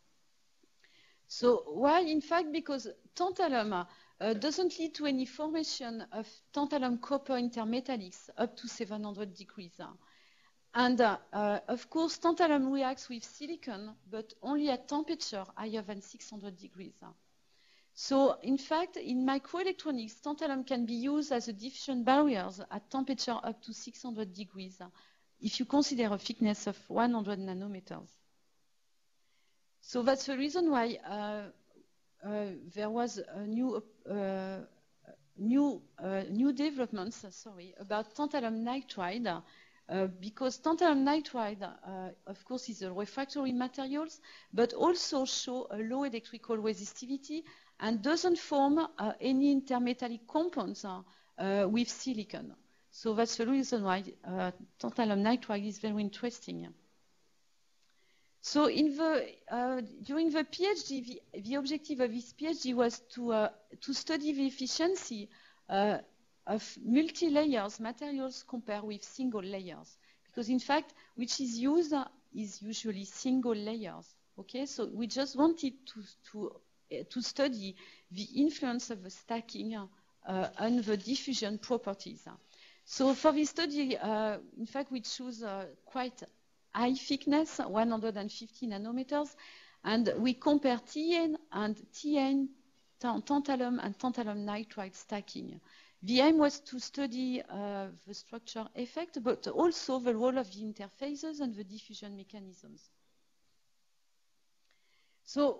So why? In fact, because tantalum Uh, doesn't lead to any formation of tantalum copper intermetallics up to seven hundred degrees. And uh, uh, of course, tantalum reacts with silicon, but only at temperature higher than six hundred degrees. So in fact, in microelectronics, tantalum can be used as a diffusion barriers at temperature up to six hundred degrees if you consider a thickness of one hundred nanometers. So that's the reason why uh, Uh, there was a new, uh, new, uh, new developments, uh, sorry, about tantalum nitride, uh, because tantalum nitride, uh, of course, is a refractory materials, but also show a low electrical resistivity and doesn't form uh, any intermetallic compounds uh, uh, with silicon. So that's the reason why uh, tantalum nitride is very interesting. So in the, uh, during the PhD, the, the objective of this PhD was to, uh, to study the efficiency uh, of multi-layers materials compared with single layers. Because in fact, which is used uh, is usually single layers. Okay, so we just wanted to, to, uh, to study the influence of the stacking uh, on the diffusion properties. So for this study, uh, in fact, we choose uh, quite high thickness, one hundred fifty nanometers, and we compare T N and T N, tantalum and tantalum nitride stacking. The aim was to study uh, the structure effect, but also the role of the interfaces and the diffusion mechanisms. So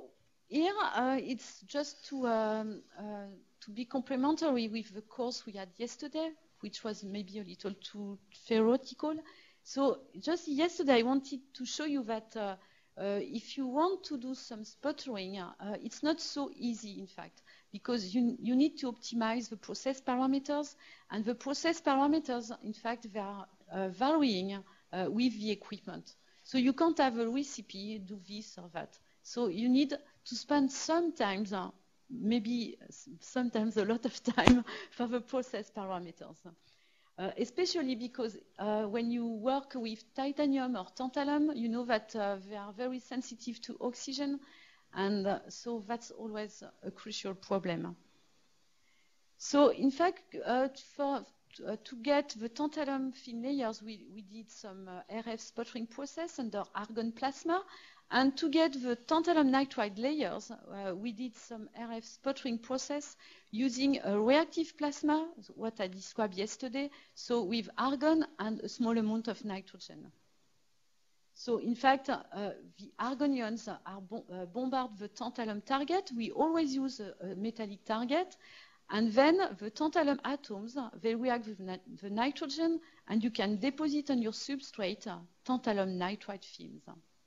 here uh, it's just to um, uh, to be complementary with the course we had yesterday, which was maybe a little too theoretical. So just yesterday, I wanted to show you that uh, uh, if you want to do some sputtering, uh, it's not so easy, in fact, because you, you need to optimize the process parameters, and the process parameters, in fact, they are uh, varying uh, with the equipment. So you can't have a recipe, do this or that. So you need to spend sometimes, uh, maybe sometimes a lot of time for the process parameters. Uh, especially because uh, when you work with titanium or tantalum, you know that uh, they are very sensitive to oxygen, and uh, so that's always a crucial problem. So in fact, uh, for, uh, to get the tantalum thin layers, we, we did some uh, R F sputtering process under argon plasma. And to get the tantalum nitride layers, uh, we did some R F sputtering process using a reactive plasma, what I described yesterday, so with argon and a small amount of nitrogen. So in fact, uh, the argon ions are bon uh, bombard the tantalum target. We always use a, a metallic target. And then the tantalum atoms, they react with ni the nitrogen, and you can deposit on your substrate uh, tantalum nitride films.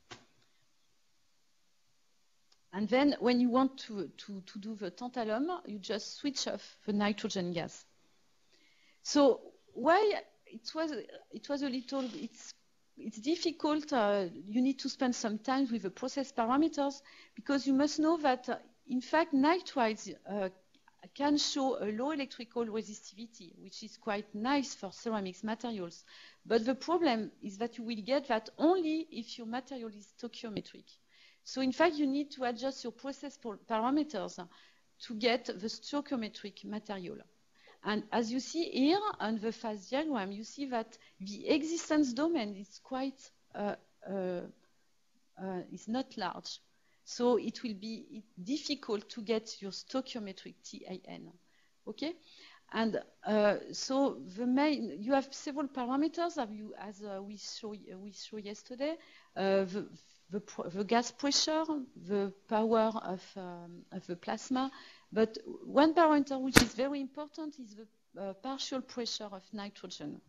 And then when you want to, to, to do the tantalum, you just switch off the nitrogen gas. So why it was, it was a little, it's, it's difficult, uh, you need to spend some time with the process parameters, because you must know that, uh, in fact, nitrides uh, can show a low electrical resistivity, which is quite nice for ceramics materials. But the problem is that you will get that only if your material is stoichiometric. So in fact, you need to adjust your process parameters to get the stoichiometric material. And as you see here on the phase diagram, you see that the existence domain is quite, uh, uh, uh, is not large. So it will be difficult to get your stoichiometric T A N. Okay? And uh, so the main, you have several parameters, as, you, as uh, we show we show yesterday. Uh, the, The, the gas pressure, the power of, um, of the plasma. But one parameter which is very important is the uh, partial pressure of nitrogen.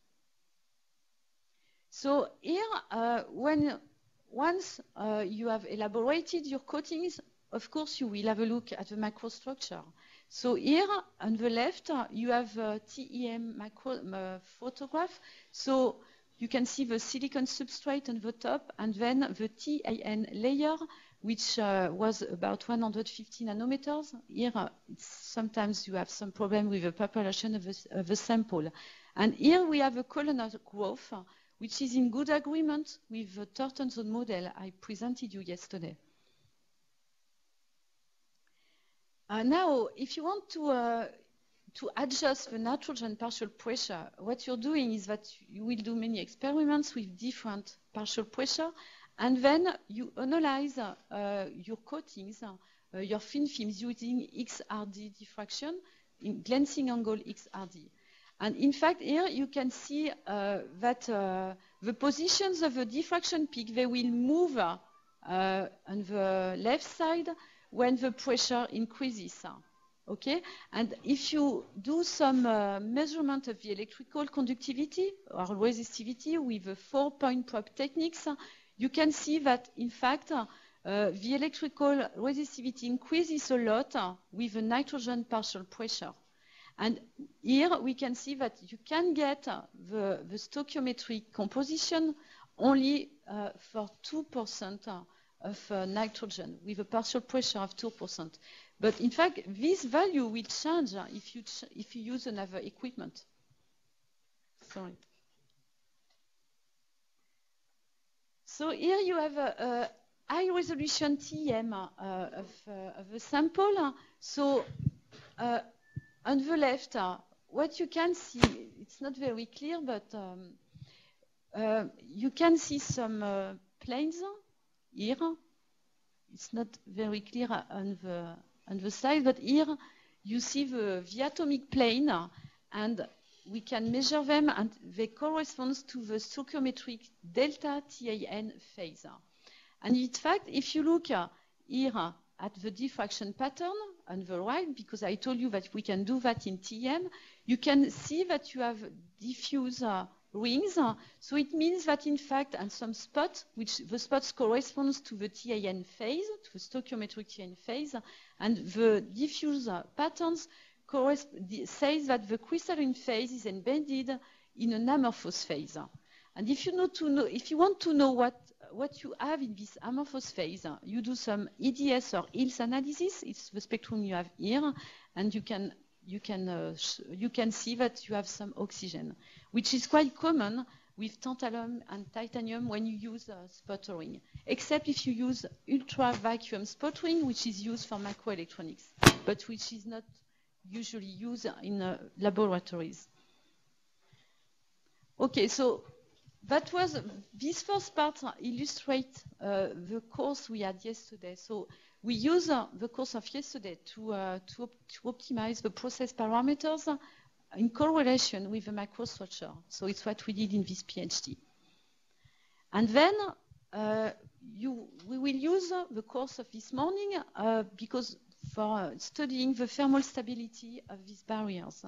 So here, uh, when once uh, you have elaborated your coatings, of course you will have a look at the macrostructure. So here on the left, uh, you have a T E M macro uh, photograph. So you can see the silicon substrate on the top, and then the T A N layer, which uh, was about one hundred fifty nanometers. Here, uh, sometimes you have some problem with the population of the, of the sample. And here we have a columnar growth, uh, which is in good agreement with the Thornton zone model I presented you yesterday. Uh, now, if you want to uh, to adjust the nitrogen partial pressure, what you're doing is that you will do many experiments with different partial pressure, and then you analyze uh, your coatings, uh, your thin films using X R D diffraction, in glancing angle X R D. And in fact, here you can see uh, that uh, the positions of the diffraction peak, they will move uh, on the left side when the pressure increases. Okay, and if you do some uh, measurement of the electrical conductivity or resistivity with the four-point probe techniques, you can see that, in fact, uh, the electrical resistivity increases a lot uh, with the nitrogen partial pressure. And here we can see that you can get uh, the, the stoichiometric composition only uh, for two percent of uh, nitrogen with a partial pressure of two percent. But in fact, this value will change if you, ch if you use another equipment. Sorry. So here you have a, a high resolution T M uh, of, uh, of a sample. So uh, on the left, uh, what you can see, it's not very clear, but um, uh, you can see some uh, planes here. It's not very clear on the on the side, but here you see the, the atomic plane, and we can measure them, and they correspond to the stoichiometric delta T A N phase. And in fact, if you look here at the diffraction pattern on the right, because I told you that we can do that in T E M, you can see that you have diffuse uh, rings. So it means that in fact, and some spot, which the spots corresponds to the T A N phase, to the stoichiometric T A N phase, and the diffuse uh, patterns says that the crystalline phase is embedded in an amorphous phase. And if you, know to know, if you want to know what, what you have in this amorphous phase, you do some E D S or I L S analysis. It's the spectrum you have here, and you can, you can, uh, you can see that you have some oxygen, which is quite common with tantalum and titanium when you use uh, sputtering, except if you use ultra vacuum sputtering, which is used for microelectronics, but which is not usually used in uh, laboratories. Okay, so that was, this first part illustrates uh, the course we had yesterday. So we use uh, the course of yesterday to, uh, to, op to optimize the process parameters uh, in correlation with the microstructure. So it's what we did in this PhD. And then uh, you, we will use uh, the course of this morning uh, because for studying the thermal stability of these barriers.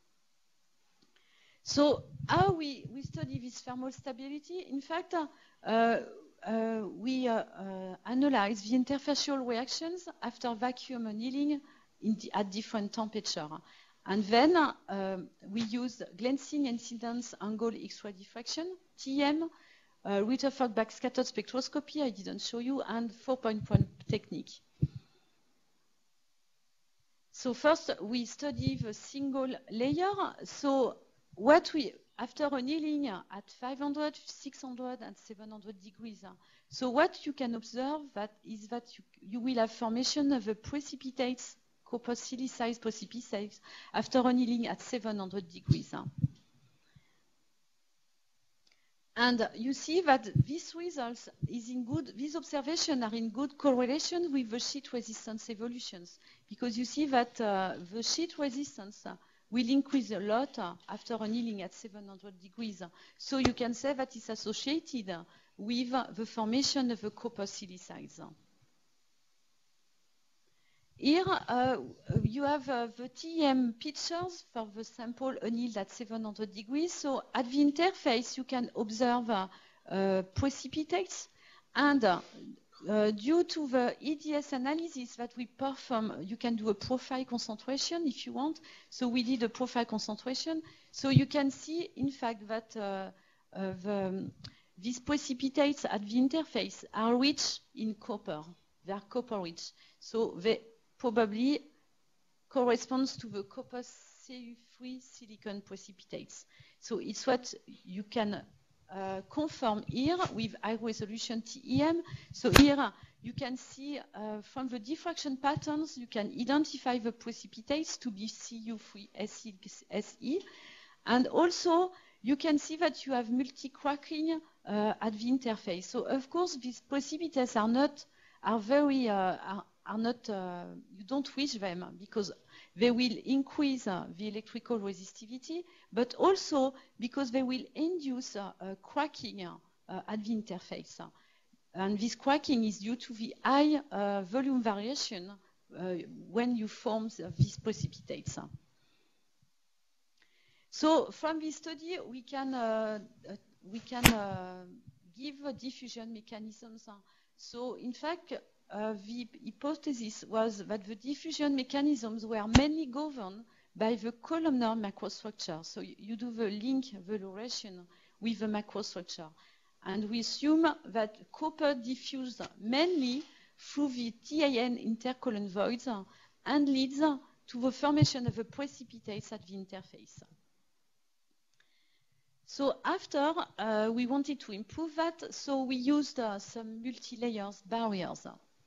So how we, we study this thermal stability? In fact, uh, uh, we uh, uh, analyze the interfacial reactions after vacuum annealing in the, at different temperature. And then uh, we use glancing incidence angle X-ray diffraction, T M, uh, Rutherford backscattered spectroscopy, I didn't show you, and four-point point technique. So first, we study the single layer. So what we, after annealing at five hundred, six hundred, and seven hundred degrees, so what you can observe that is that you, you will have formation of a precipitates, copper silicide precipitates, after annealing at seven hundred degrees. And you see that these results is in good, these observations are in good correlation with the sheet resistance evolutions, because you see that uh, the sheet resistance uh, will increase a lot uh, after annealing at seven hundred degrees. So you can say that it's associated uh, with uh, the formation of the copper silicides. Here uh, you have uh, the T E M pictures for the sample annealed at seven hundred degrees. So at the interface you can observe uh, uh, precipitates, and uh, uh, due to the E D S analysis that we perform, you can do a profile concentration if you want. So we did a profile concentration. So you can see in fact that uh, uh, the, these precipitates at the interface are rich in copper. They are copper rich. So they probably corresponds to the copper C U three silicon precipitates. So it's what you can uh, confirm here with high resolution T E M. So here you can see uh, from the diffraction patterns, you can identify the precipitates to be C U three S E. And also you can see that you have multi-cracking uh, at the interface. So of course these precipitates are not, are very, uh, are, are not, uh, you don't reach them because they will increase uh, the electrical resistivity, but also because they will induce uh, uh, cracking uh, at the interface. And this cracking is due to the high uh, volume variation uh, when you form uh, these precipitates. So from this study, we can, uh, uh, we can uh, give diffusion mechanisms. So in fact, Uh, the hypothesis was that the diffusion mechanisms were mainly governed by the columnar macrostructure. So you, you do the link valuation with the macrostructure. And we assume that copper diffused mainly through the T A N intercolumn voids and leads to the formation of the precipitates at the interface. So after, uh, we wanted to improve that, so we used uh, some multi-layers barriers.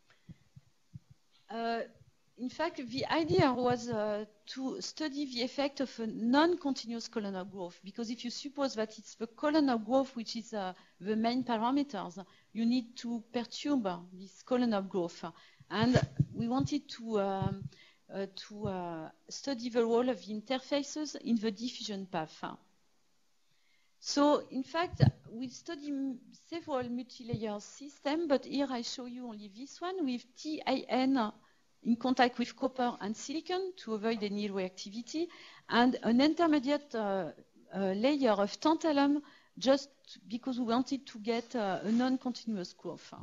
Uh, in fact, the idea was uh, to study the effect of a non-continuous columnar growth, because if you suppose that it's the columnar growth which is uh, the main parameters, you need to perturb this columnar growth. And we wanted to, um, uh, to uh, study the role of the interfaces in the diffusion path. So, in fact, we study m- several multi-layer systems, but here I show you only this one with T A N in contact with copper and silicon to avoid any reactivity, and an intermediate uh, uh, layer of tantalum just because we wanted to get uh, a non-continuous curve.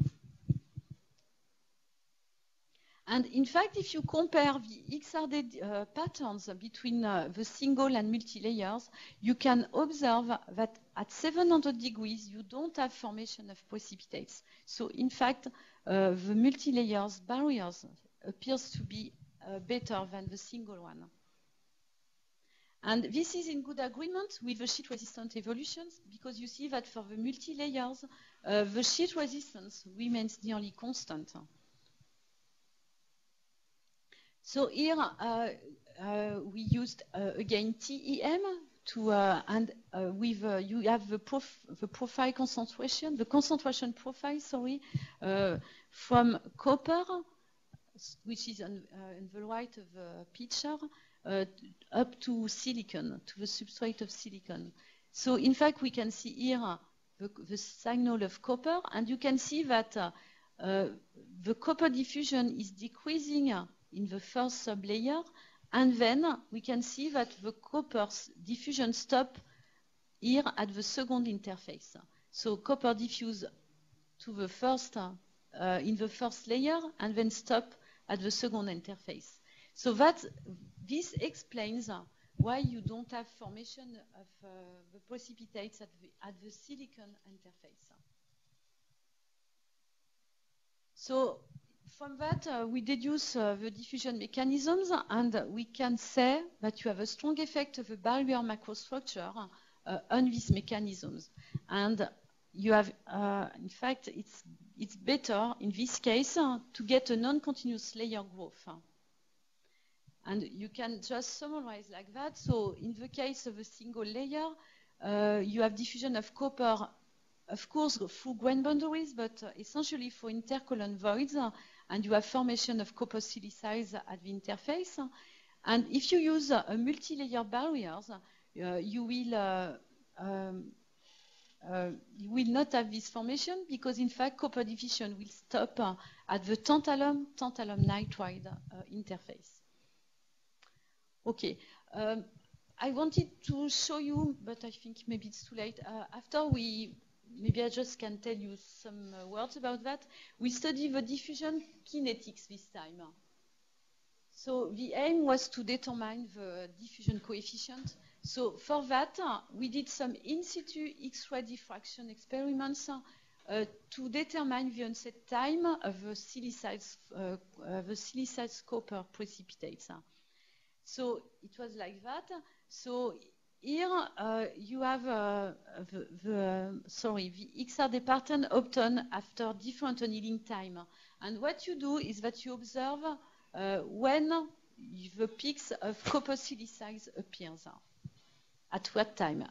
And in fact, if you compare the X R D uh, patterns between uh, the single and multi-layers, you can observe that at seven hundred degrees, you don't have formation of precipitates. So in fact, uh, the multi-layers barriers appears to be uh, better than the single one. And this is in good agreement with the sheet-resistant evolutions, because you see that for the multi-layers, uh, the sheet resistance remains nearly constant. So here uh, uh, we used uh, again T E M to uh, and uh, with uh, you have the, prof the profile concentration, the concentration profile, sorry, uh, from copper, which is on, uh, on the right of the picture, uh, up to silicon, to the substrate of silicon. So in fact, we can see here the, the signal of copper, and you can see that uh, uh, the copper diffusion is decreasing in the first sublayer, and then we can see that the copper diffusion stop here at the second interface. So copper diffuse to the first uh, in the first layer and then stop at the second interface. So that this explains uh, why you don't have formation of uh, the precipitates at the, at the silicon interface. So from that, uh, we deduce uh, the diffusion mechanisms, and uh, we can say that you have a strong effect of the barrier macrostructure uh, on these mechanisms. And you have, uh, in fact, it's, it's better in this case uh, to get a non-continuous layer growth. And you can just summarize like that. So in the case of a single layer, uh, you have diffusion of copper, of course, through grain boundaries, but uh, essentially for intercolumn voids, uh, and you have formation of copper silicides at the interface. And if you use uh, a multi-layer barriers, uh, you will uh, um, uh, you will not have this formation, because in fact copper diffusion will stop uh, at the tantalum tantalum nitride uh, interface. Okay. Um, I wanted to show you, but I think maybe it's too late. Uh, after we, maybe I just can tell you some uh, words about that. We study the diffusion kinetics this time. So the aim was to determine the diffusion coefficient. So for that, uh, we did some in situ X-ray diffraction experiments uh, to determine the onset time of the silicides, uh, uh, the silicides copper precipitates. So it was like that. So here uh, you have uh, the, the sorry the X R D pattern obtained after different annealing time. And what you do is that you observe uh, when the peaks of copper silicides appears at what time.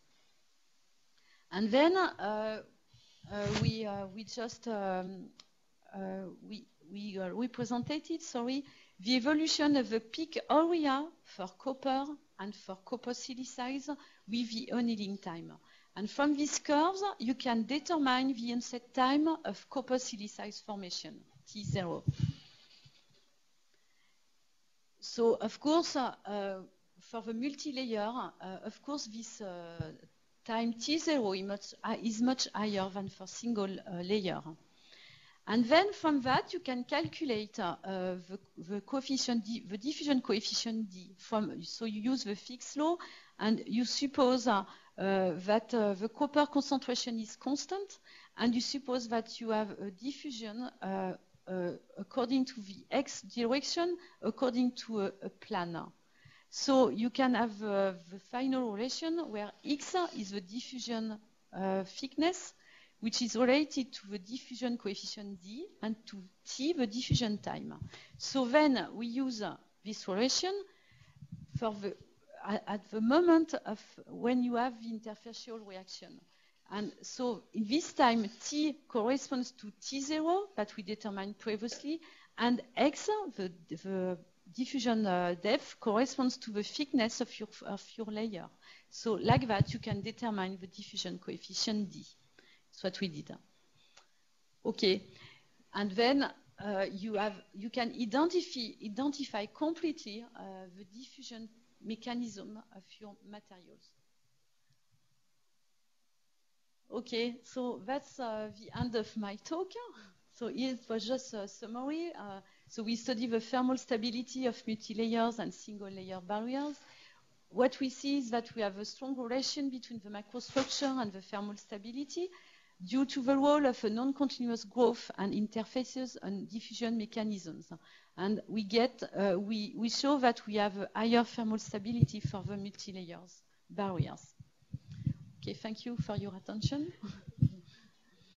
And then uh, uh, we uh, we just um, uh, we we uh, represented sorry. the evolution of the peak area for copper and for copper silicides with the annealing time. And from these curves, you can determine the onset time of copper silicides formation, T zero. So, of course, uh, for the multi-layer, uh, of course, this uh, time T zero is much, uh, is much higher than for single uh, layer. And then from that, you can calculate uh, the, the coefficient D, the diffusion coefficient D. From, so you use the Fick's law, and you suppose uh, uh, that uh, the copper concentration is constant, and you suppose that you have a diffusion uh, uh, according to the x direction, according to a, a planar. So you can have uh, the final relation where x is the diffusion uh, thickness, which is related to the diffusion coefficient D, and to T, the diffusion time. So then we use uh, this relation for the, at, at the moment of when you have the interfacial reaction. And so in this time, T corresponds to T zero that we determined previously, and X, the, the diffusion uh, depth, corresponds to the thickness of your, of your layer. So like that, you can determine the diffusion coefficient D. That's what we did. Okay, and then uh, you have you can identify identify completely uh, the diffusion mechanism of your materials. Okay, so that's uh, the end of my talk. So it was just a summary. Uh, so we study the thermal stability of multi-layers and single-layer barriers. What we see is that we have a strong relation between the microstructure and the thermal stability due to the role of a non-continuous growth and interfaces on diffusion mechanisms. And we get, uh, we, we show that we have a higher thermal stability for the multi-layers barriers. Okay, thank you for your attention.